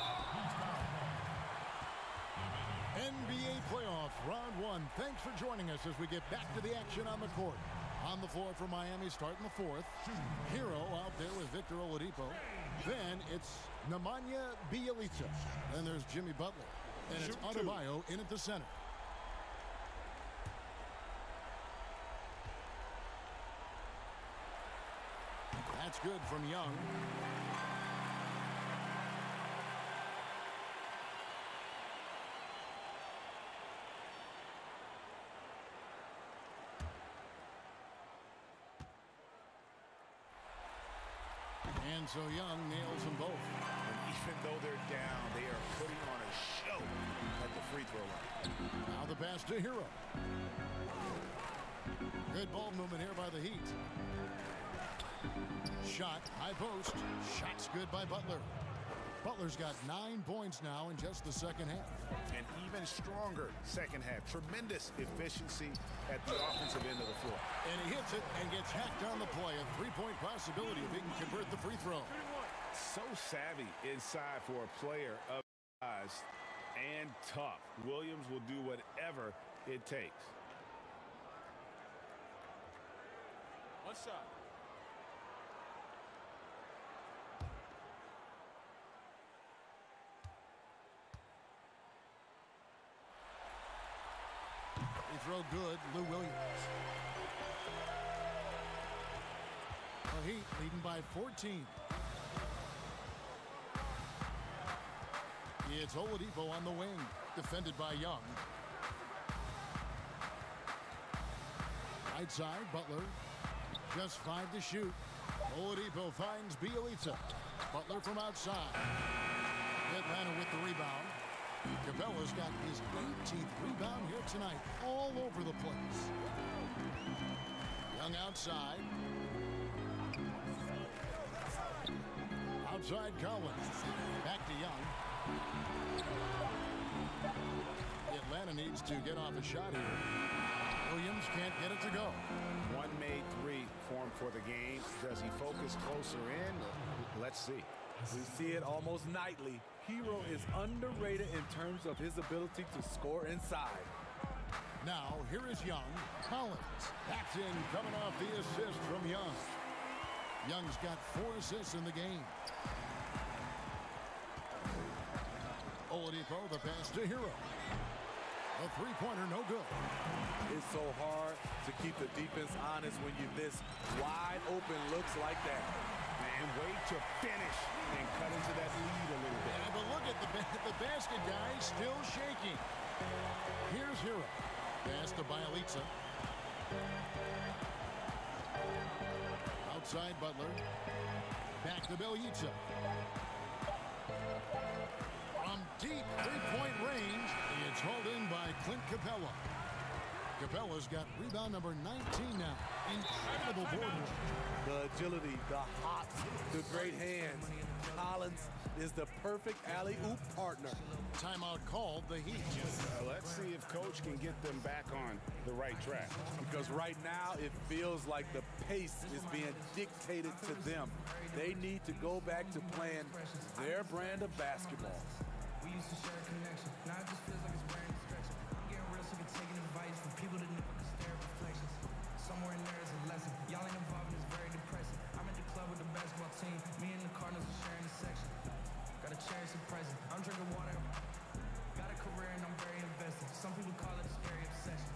N B A playoffs, round one. Thanks for joining us as we get back to the action on the court. On the floor for Miami, starting the fourth. Hero out there with Victor Oladipo. Then it's Nemanja Bjelica. Then there's Jimmy Butler. And it's Adebayo in at the center. That's good from Young. And so Young nails them both. And even though they're down, they are putting on a show at the free throw line. Now the pass to Hero. Good ball movement here by the Heat. Shot, high post. Shot's good by Butler. Butler's got nine points now in just the second half. And even stronger second half. Tremendous efficiency at the offensive end of the floor. And he hits it and gets hacked on the play. A three-point possibility if he can convert the free throw. So savvy inside for a player of size and tough. Williams will do whatever it takes. One shot. Throw good, Lou Williams. The Heat leading by fourteen. It's Oladipo on the wing, defended by Young. Right side, Butler. Just five to shoot. Oladipo finds Bjelica. Butler from outside. Atlanta with the rebound. Capella's got his eighteenth rebound here tonight, all over the place. Young outside. Outside Collins. Back to Young. Atlanta needs to get off a shot here. Williams can't get it to go. One made three formed for the game. Does he focus closer in? Let's see. We see it almost nightly. Hero is underrated in terms of his ability to score inside. Now, here is Young. Collins. That's in, coming off the assist from Young. Young's got four assists in the game. Oladipo, the pass to Hero. A three-pointer, no good. It's so hard to keep the defense honest when you miss wide open looks like that. And wait to finish and cut into that lead a little bit. Yeah, but look at the, the basket guy still shaking. Here's Hero. Pass to Bjelica. Outside Butler. Back to Bjelica. From deep three-point range, it's hauled in by Clint Capella. Capella's got rebound number nineteen now. Incredible board work. The agility, the hops, the great hands. Collins is the perfect alley-oop partner. Timeout called, the Heat. Uh, let's see if Coach can get them back on the right track. Because right now it feels like the pace is being dictated to them. They need to go back to playing their brand of basketball. We used to share a connection. Now it just feels like it's brand distraction. I'm getting real sick of taking advice from people that never can stare at reflections. Somewhere in there is a lesson. Y'all ain't involved and it's very depressing. I'm at the club with the basketball team. Me and the Cardinals are sharing the section. Gotta cherish the present. I'm drinking water. Got a career and I'm very invested. Some people call it a scary obsession.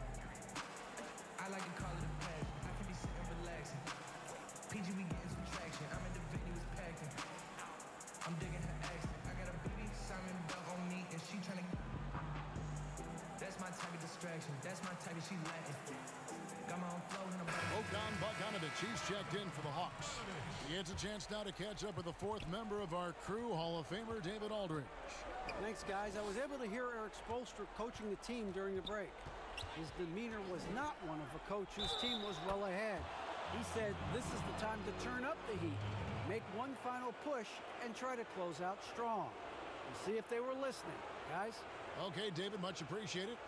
I like to call it a passion. I can be sitting relaxing. P G, we getting some traction. I'm in the venue, it's packed in. I'm digging her accent. I got a baby Simon belt on me and she tryna. That's my type of distraction. That's my type of she Latin. Got my own flow in the back. Bogdan Bogdanovic, he's checked in for the Hawks. He gets a chance now to catch up with the fourth member of our crew, Hall of Famer David Aldridge. Thanks, guys. I was able to hear Eric Spoelstra coaching the team during the break. His demeanor was not one of a coach whose team was well ahead. He said this is the time to turn up the heat, make one final push, and try to close out strong. We'll see if they were listening, guys. Okay, David, much appreciated.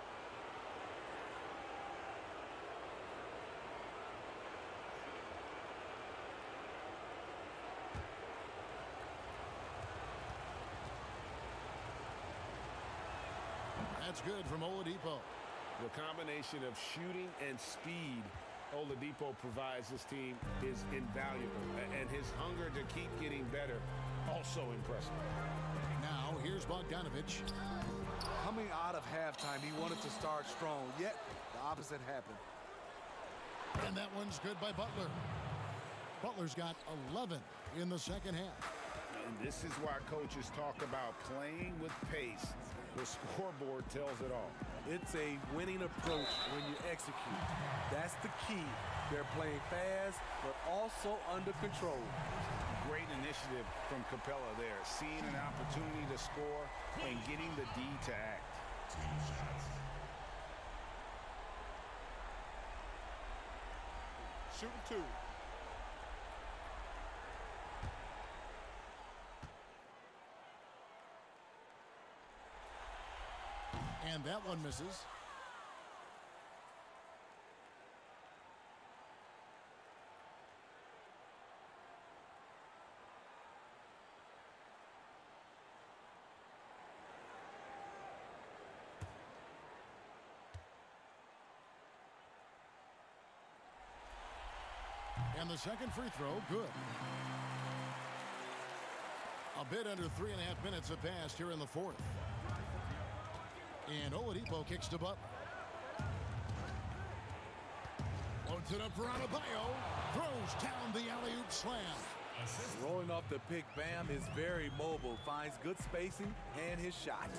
That's good from Oladipo. The combination of shooting and speed Oladipo provides this team is invaluable. And his hunger to keep getting better, also impressive. Now, here's Bogdanovic. Coming out of halftime, he wanted to start strong, yet the opposite happened. And that one's good by Butler. Butler's got eleven in the second half. And this is why coaches talk about playing with pace. The scoreboard tells it all. It's a winning approach when you execute. That's the key. They're playing fast, but also under control. Great initiative from Capella there, seeing an opportunity to score and getting the D to act. Shooting two. And that one misses. And the second free throw, good. A bit under three and a half minutes have passed here in the fourth. And Oladipo kicks to Butler. Floats it up for Adebayo. Throws down the alley-oop slam. Rolling off the pick, Bam is very mobile, finds good spacing, and his shot.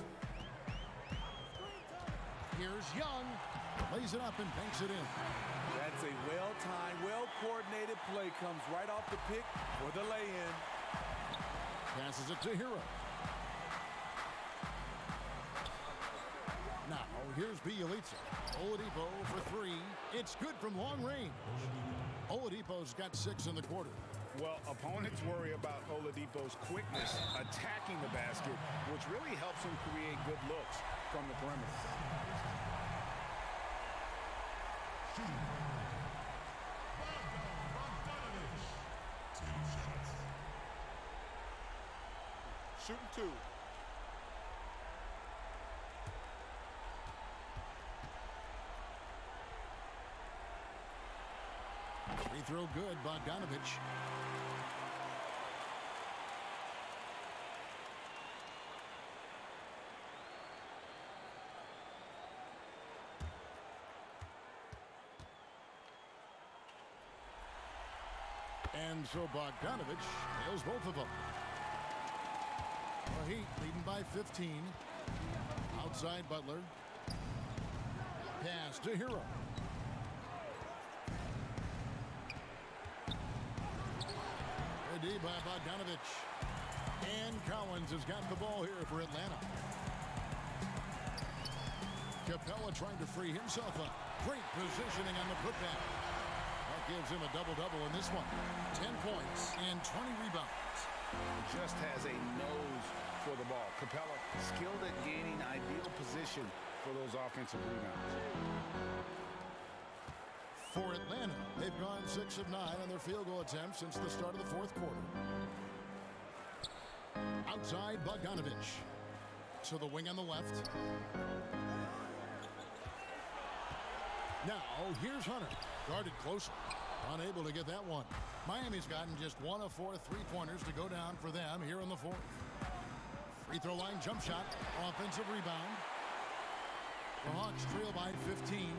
Here's Young. Lays it up and banks it in. That's a well-timed, well-coordinated play. Comes right off the pick for the lay-in. Passes it to Hero. Now, here's Bjelica. Oladipo for three. It's good from long range. Oladipo's got six in the quarter. Well, opponents worry about Oladipo's quickness attacking the basket, which really helps him create good looks from the perimeter. Shooting two. Free throw good, Bogdanovic. And so Bogdanovic nails both of them. The Heat leading by fifteen. Outside Butler. Pass to Hero. D by Bogdanovic. And Collins has got the ball here for Atlanta. Capella trying to free himself up. Great positioning on the putback. That gives him a double-double in this one. ten points and twenty rebounds. Just has a nose for the ball. Capella skilled at gaining ideal position for those offensive rebounds. For Atlanta, they've gone six of nine on their field goal attempts since the start of the fourth quarter. Outside, Bogdanovich. To the wing on the left. Now, here's Hunter. Guarded closer. Unable to get that one. Miami's gotten just one of four three-pointers to go down for them here in the fourth. Free throw line jump shot. Offensive rebound. The Hawks trail by fifteen.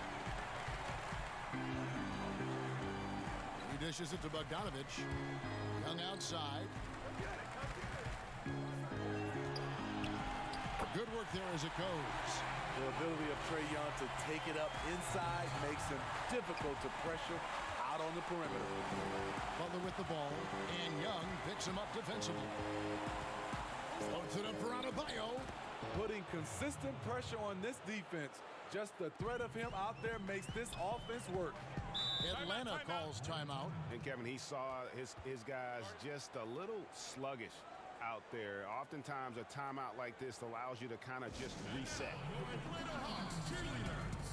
He dishes it to Bogdanovich. Young outside. Good work there as it goes. The ability of Trae Young to take it up inside makes him difficult to pressure out on the perimeter. Butler with the ball, and Young picks him up defensively. Floats it up for Adebayo. Putting consistent pressure on this defense. Just the threat of him out there makes this offense work. Atlanta calls timeout. And Kevin, he saw his, his guys just a little sluggish out there. Oftentimes a timeout like this allows you to kind of just reset. Atlanta Hawks cheerleaders.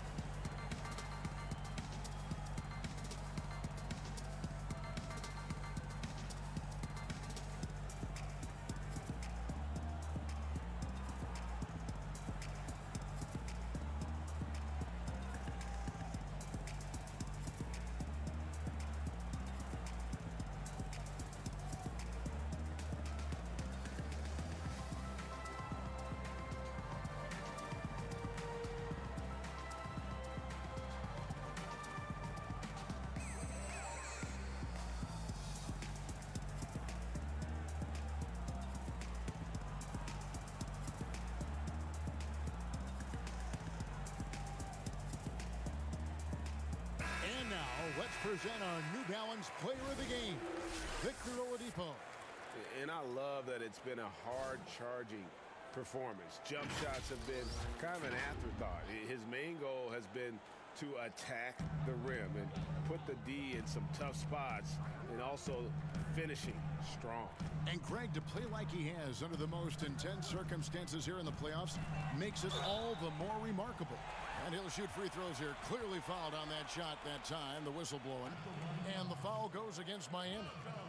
Let's present our New Balance Player of the Game, Victor Oladipo. And I love that it's been a hard-charging performance. Jump shots have been kind of an afterthought. His main goal has been to attack the rim and put the D in some tough spots and also finishing strong. And Greg, to play like he has under the most intense circumstances here in the playoffs makes it all the more remarkable. And he'll shoot free throws here. Clearly fouled on that shot that time. The whistle blowing. And the foul goes against Miami.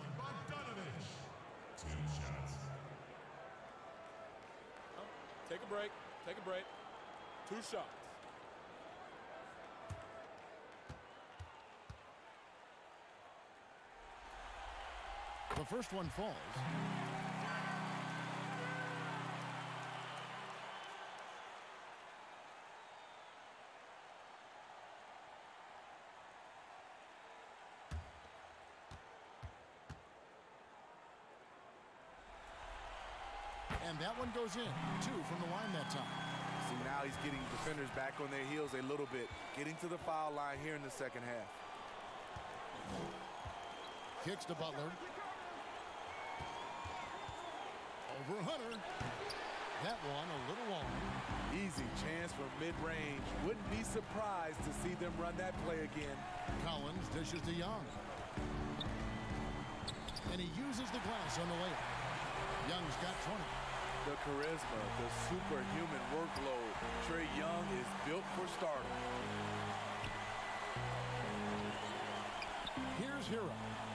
Two shots. Take a break. Take a break. Two shots. The first one falls. And that one goes in. Two from the line that time. See, now he's getting defenders back on their heels a little bit. Getting to the foul line here in the second half. Kicks to Butler. Over Hunter. That one a little long. Easy chance from mid-range. Wouldn't be surprised to see them run that play again. Collins dishes to Young. And he uses the glass on the layup. Young's got twenty. The charisma, the superhuman workload. Trae Young is built for stardom. Here's Hero.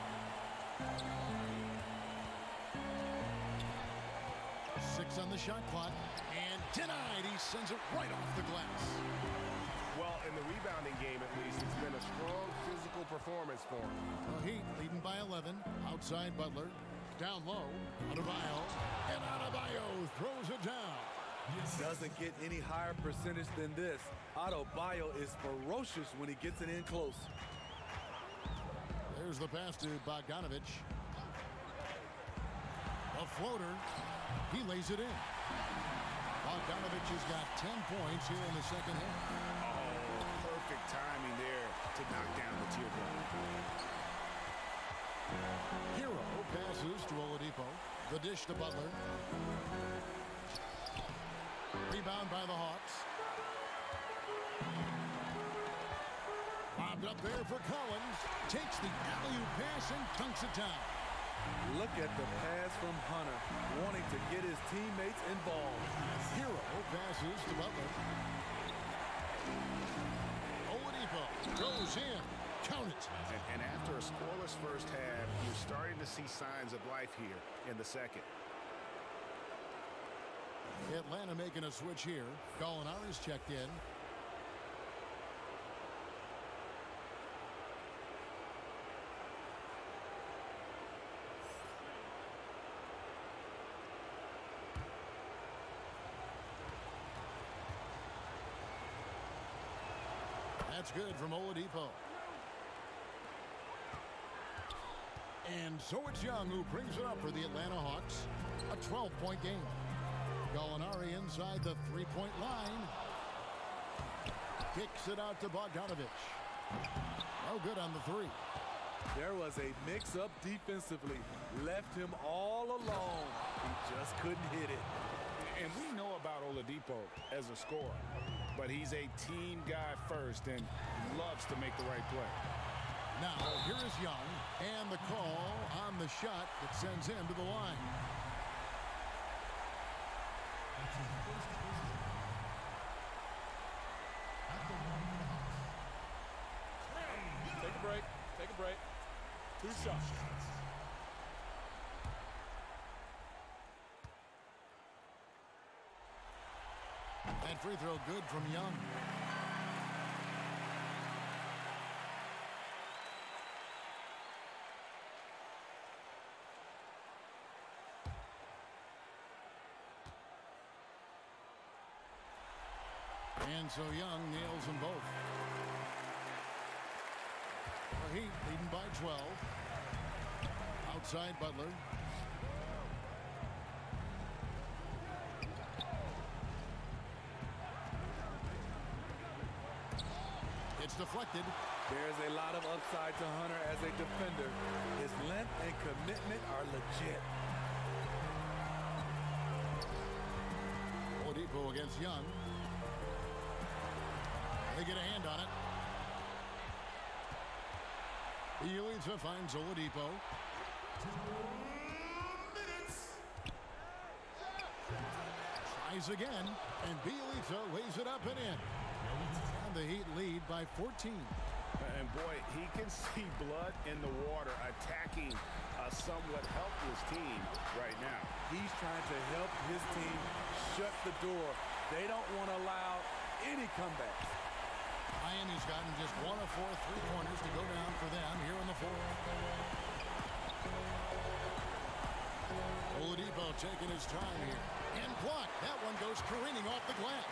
Six on the shot clock. And denied. He sends it right off the glass. Well, in the rebounding game, at least, it's been a strong physical performance for him. The Heat leading by eleven. Outside Butler. Down low, Adebayo, and Adebayo throws it down. Doesn't get any higher percentage than this. Adebayo is ferocious when he gets it in close. There's the pass to Bogdanovich. A floater. He lays it in. Bogdanovich has got ten points here in the second half. Oh, perfect timing there to knock down the teardrop. Hero passes to Oladipo. The dish to Butler. Rebound by the Hawks. Lobbed up there for Collins. Takes the alley-oop pass and dunks it down. Look at the pass from Hunter, wanting to get his teammates involved. Hero passes to Butler. Oladipo goes in. Count it. And, and after a scoreless first half, you're starting to see signs of life here in the second. Atlanta making a switch here. Gallinari's checked in. That's good from Oladipo. And so it's Young who brings it up for the Atlanta Hawks. A twelve-point game. Gallinari inside the three-point line. Kicks it out to Bogdanovich. No good on the three. There was a mix-up defensively. Left him all alone. He just couldn't hit it. And we know about Oladipo as a scorer, but he's a team guy first and loves to make the right play. Now, here is Young, and the call on the shot that sends him to the line. Take a break. Take a break. Two shots. That free throw good from Young. And so Young nails them both. The Heat leading by twelve. Outside Butler. It's deflected. There's a lot of upside to Hunter as a defender. His length and commitment are legit. Oladipo against Young. They get a hand on it. Bielitsa finds Oladipo. Tries again, and Bielitsa lays it up and in. And the Heat lead by fourteen. And boy, he can see blood in the water attacking a somewhat helpless team right now. He's trying to help his team shut the door. They don't want to allow any comebacks. Miami's gotten just one of four three-pointers to go down for them here in the fourth. Oladipo taking his time here. And blocked. That one goes careening off the glass.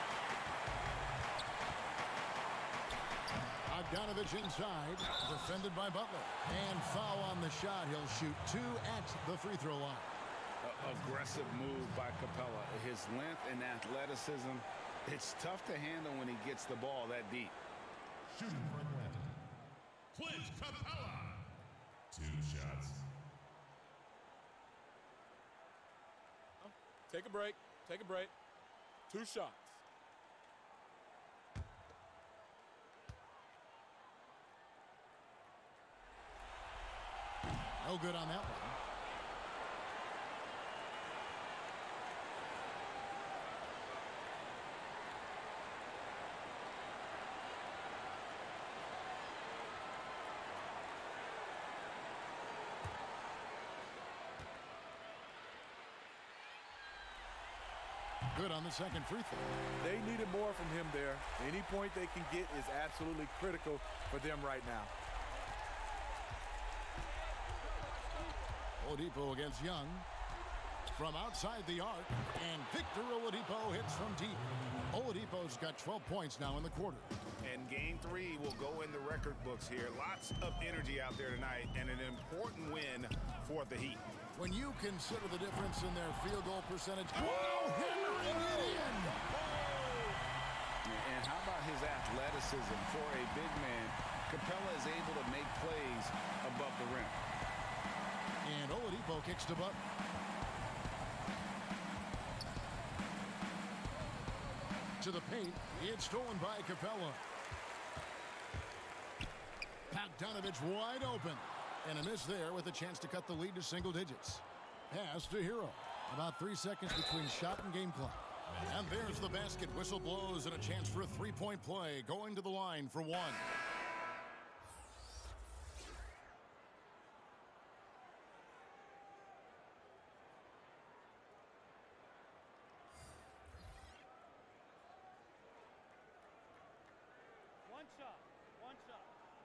Bogdanovich inside. Defended by Butler. And foul on the shot. He'll shoot two at the free throw line. Uh, aggressive move by Capella. His length and athleticism. It's tough to handle when he gets the ball that deep. Shooting for Atlanta, Clint Capella. Two shots. Take a break. Take a break. Two shots. No good on that one. Good on the second free throw. They needed more from him there. Any point they can get is absolutely critical for them right now. Oladipo against Young. From outside the arc. And Victor Oladipo hits from deep. Oladipo's got twelve points now in the quarter. And game three will go in the record books here. Lots of energy out there tonight and an important win for the Heat. When you consider the difference in their field goal percentage. Whoa! Hammering it in! And how about his athleticism for a big man? Capella is able to make plays above the rim. And Oladipo kicks to Butler. To the paint. It's stolen by Capella. Bogdanovich wide open. And a miss there with a chance to cut the lead to single digits. Pass to Hero. About three seconds between shot and game clock. And there's the basket. Whistle blows and a chance for a three-point play. Going to the line for one. One shot. One shot.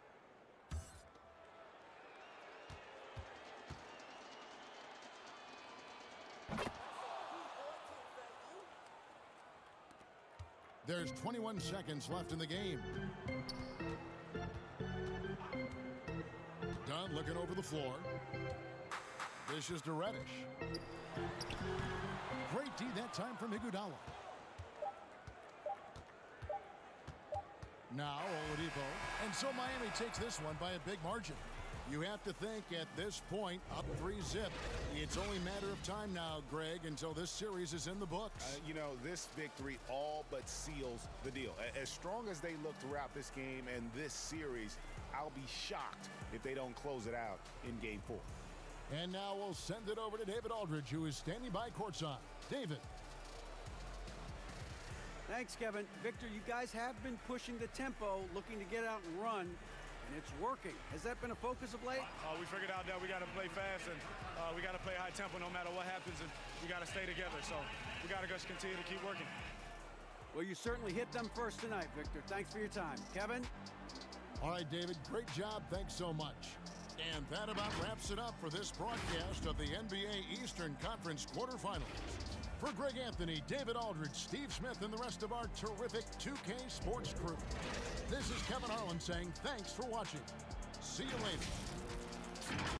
There's twenty-one seconds left in the game. Dunn looking over the floor. This is to Reddish. Great D that time from Iguodala. Now Oladipo. And so Miami takes this one by a big margin. You have to think at this point, up three zip. It's only a matter of time now, Greg, until this series is in the books. Uh, you know, this victory all but seals the deal. As strong as they look throughout this game and this series, I'll be shocked if they don't close it out in game four. And now we'll send it over to David Aldridge, who is standing by courtside. David. Thanks, Kevin. Victor, you guys have been pushing the tempo, looking to get out and run, and it's working. Has that been a focus of late? Uh, we figured out that we got to play fast, and uh, we got to play high tempo no matter what happens, and we got to stay together. So we got to just continue to keep working. Well, you certainly hit them first tonight, Victor. Thanks for your time. Kevin? All right, David, great job. Thanks so much. And that about wraps it up for this broadcast of the N B A Eastern Conference quarterfinals. For Greg Anthony, David Aldridge, Steve Smith, and the rest of our terrific two K Sports crew, this is Kevin Harlan saying thanks for watching. See you later.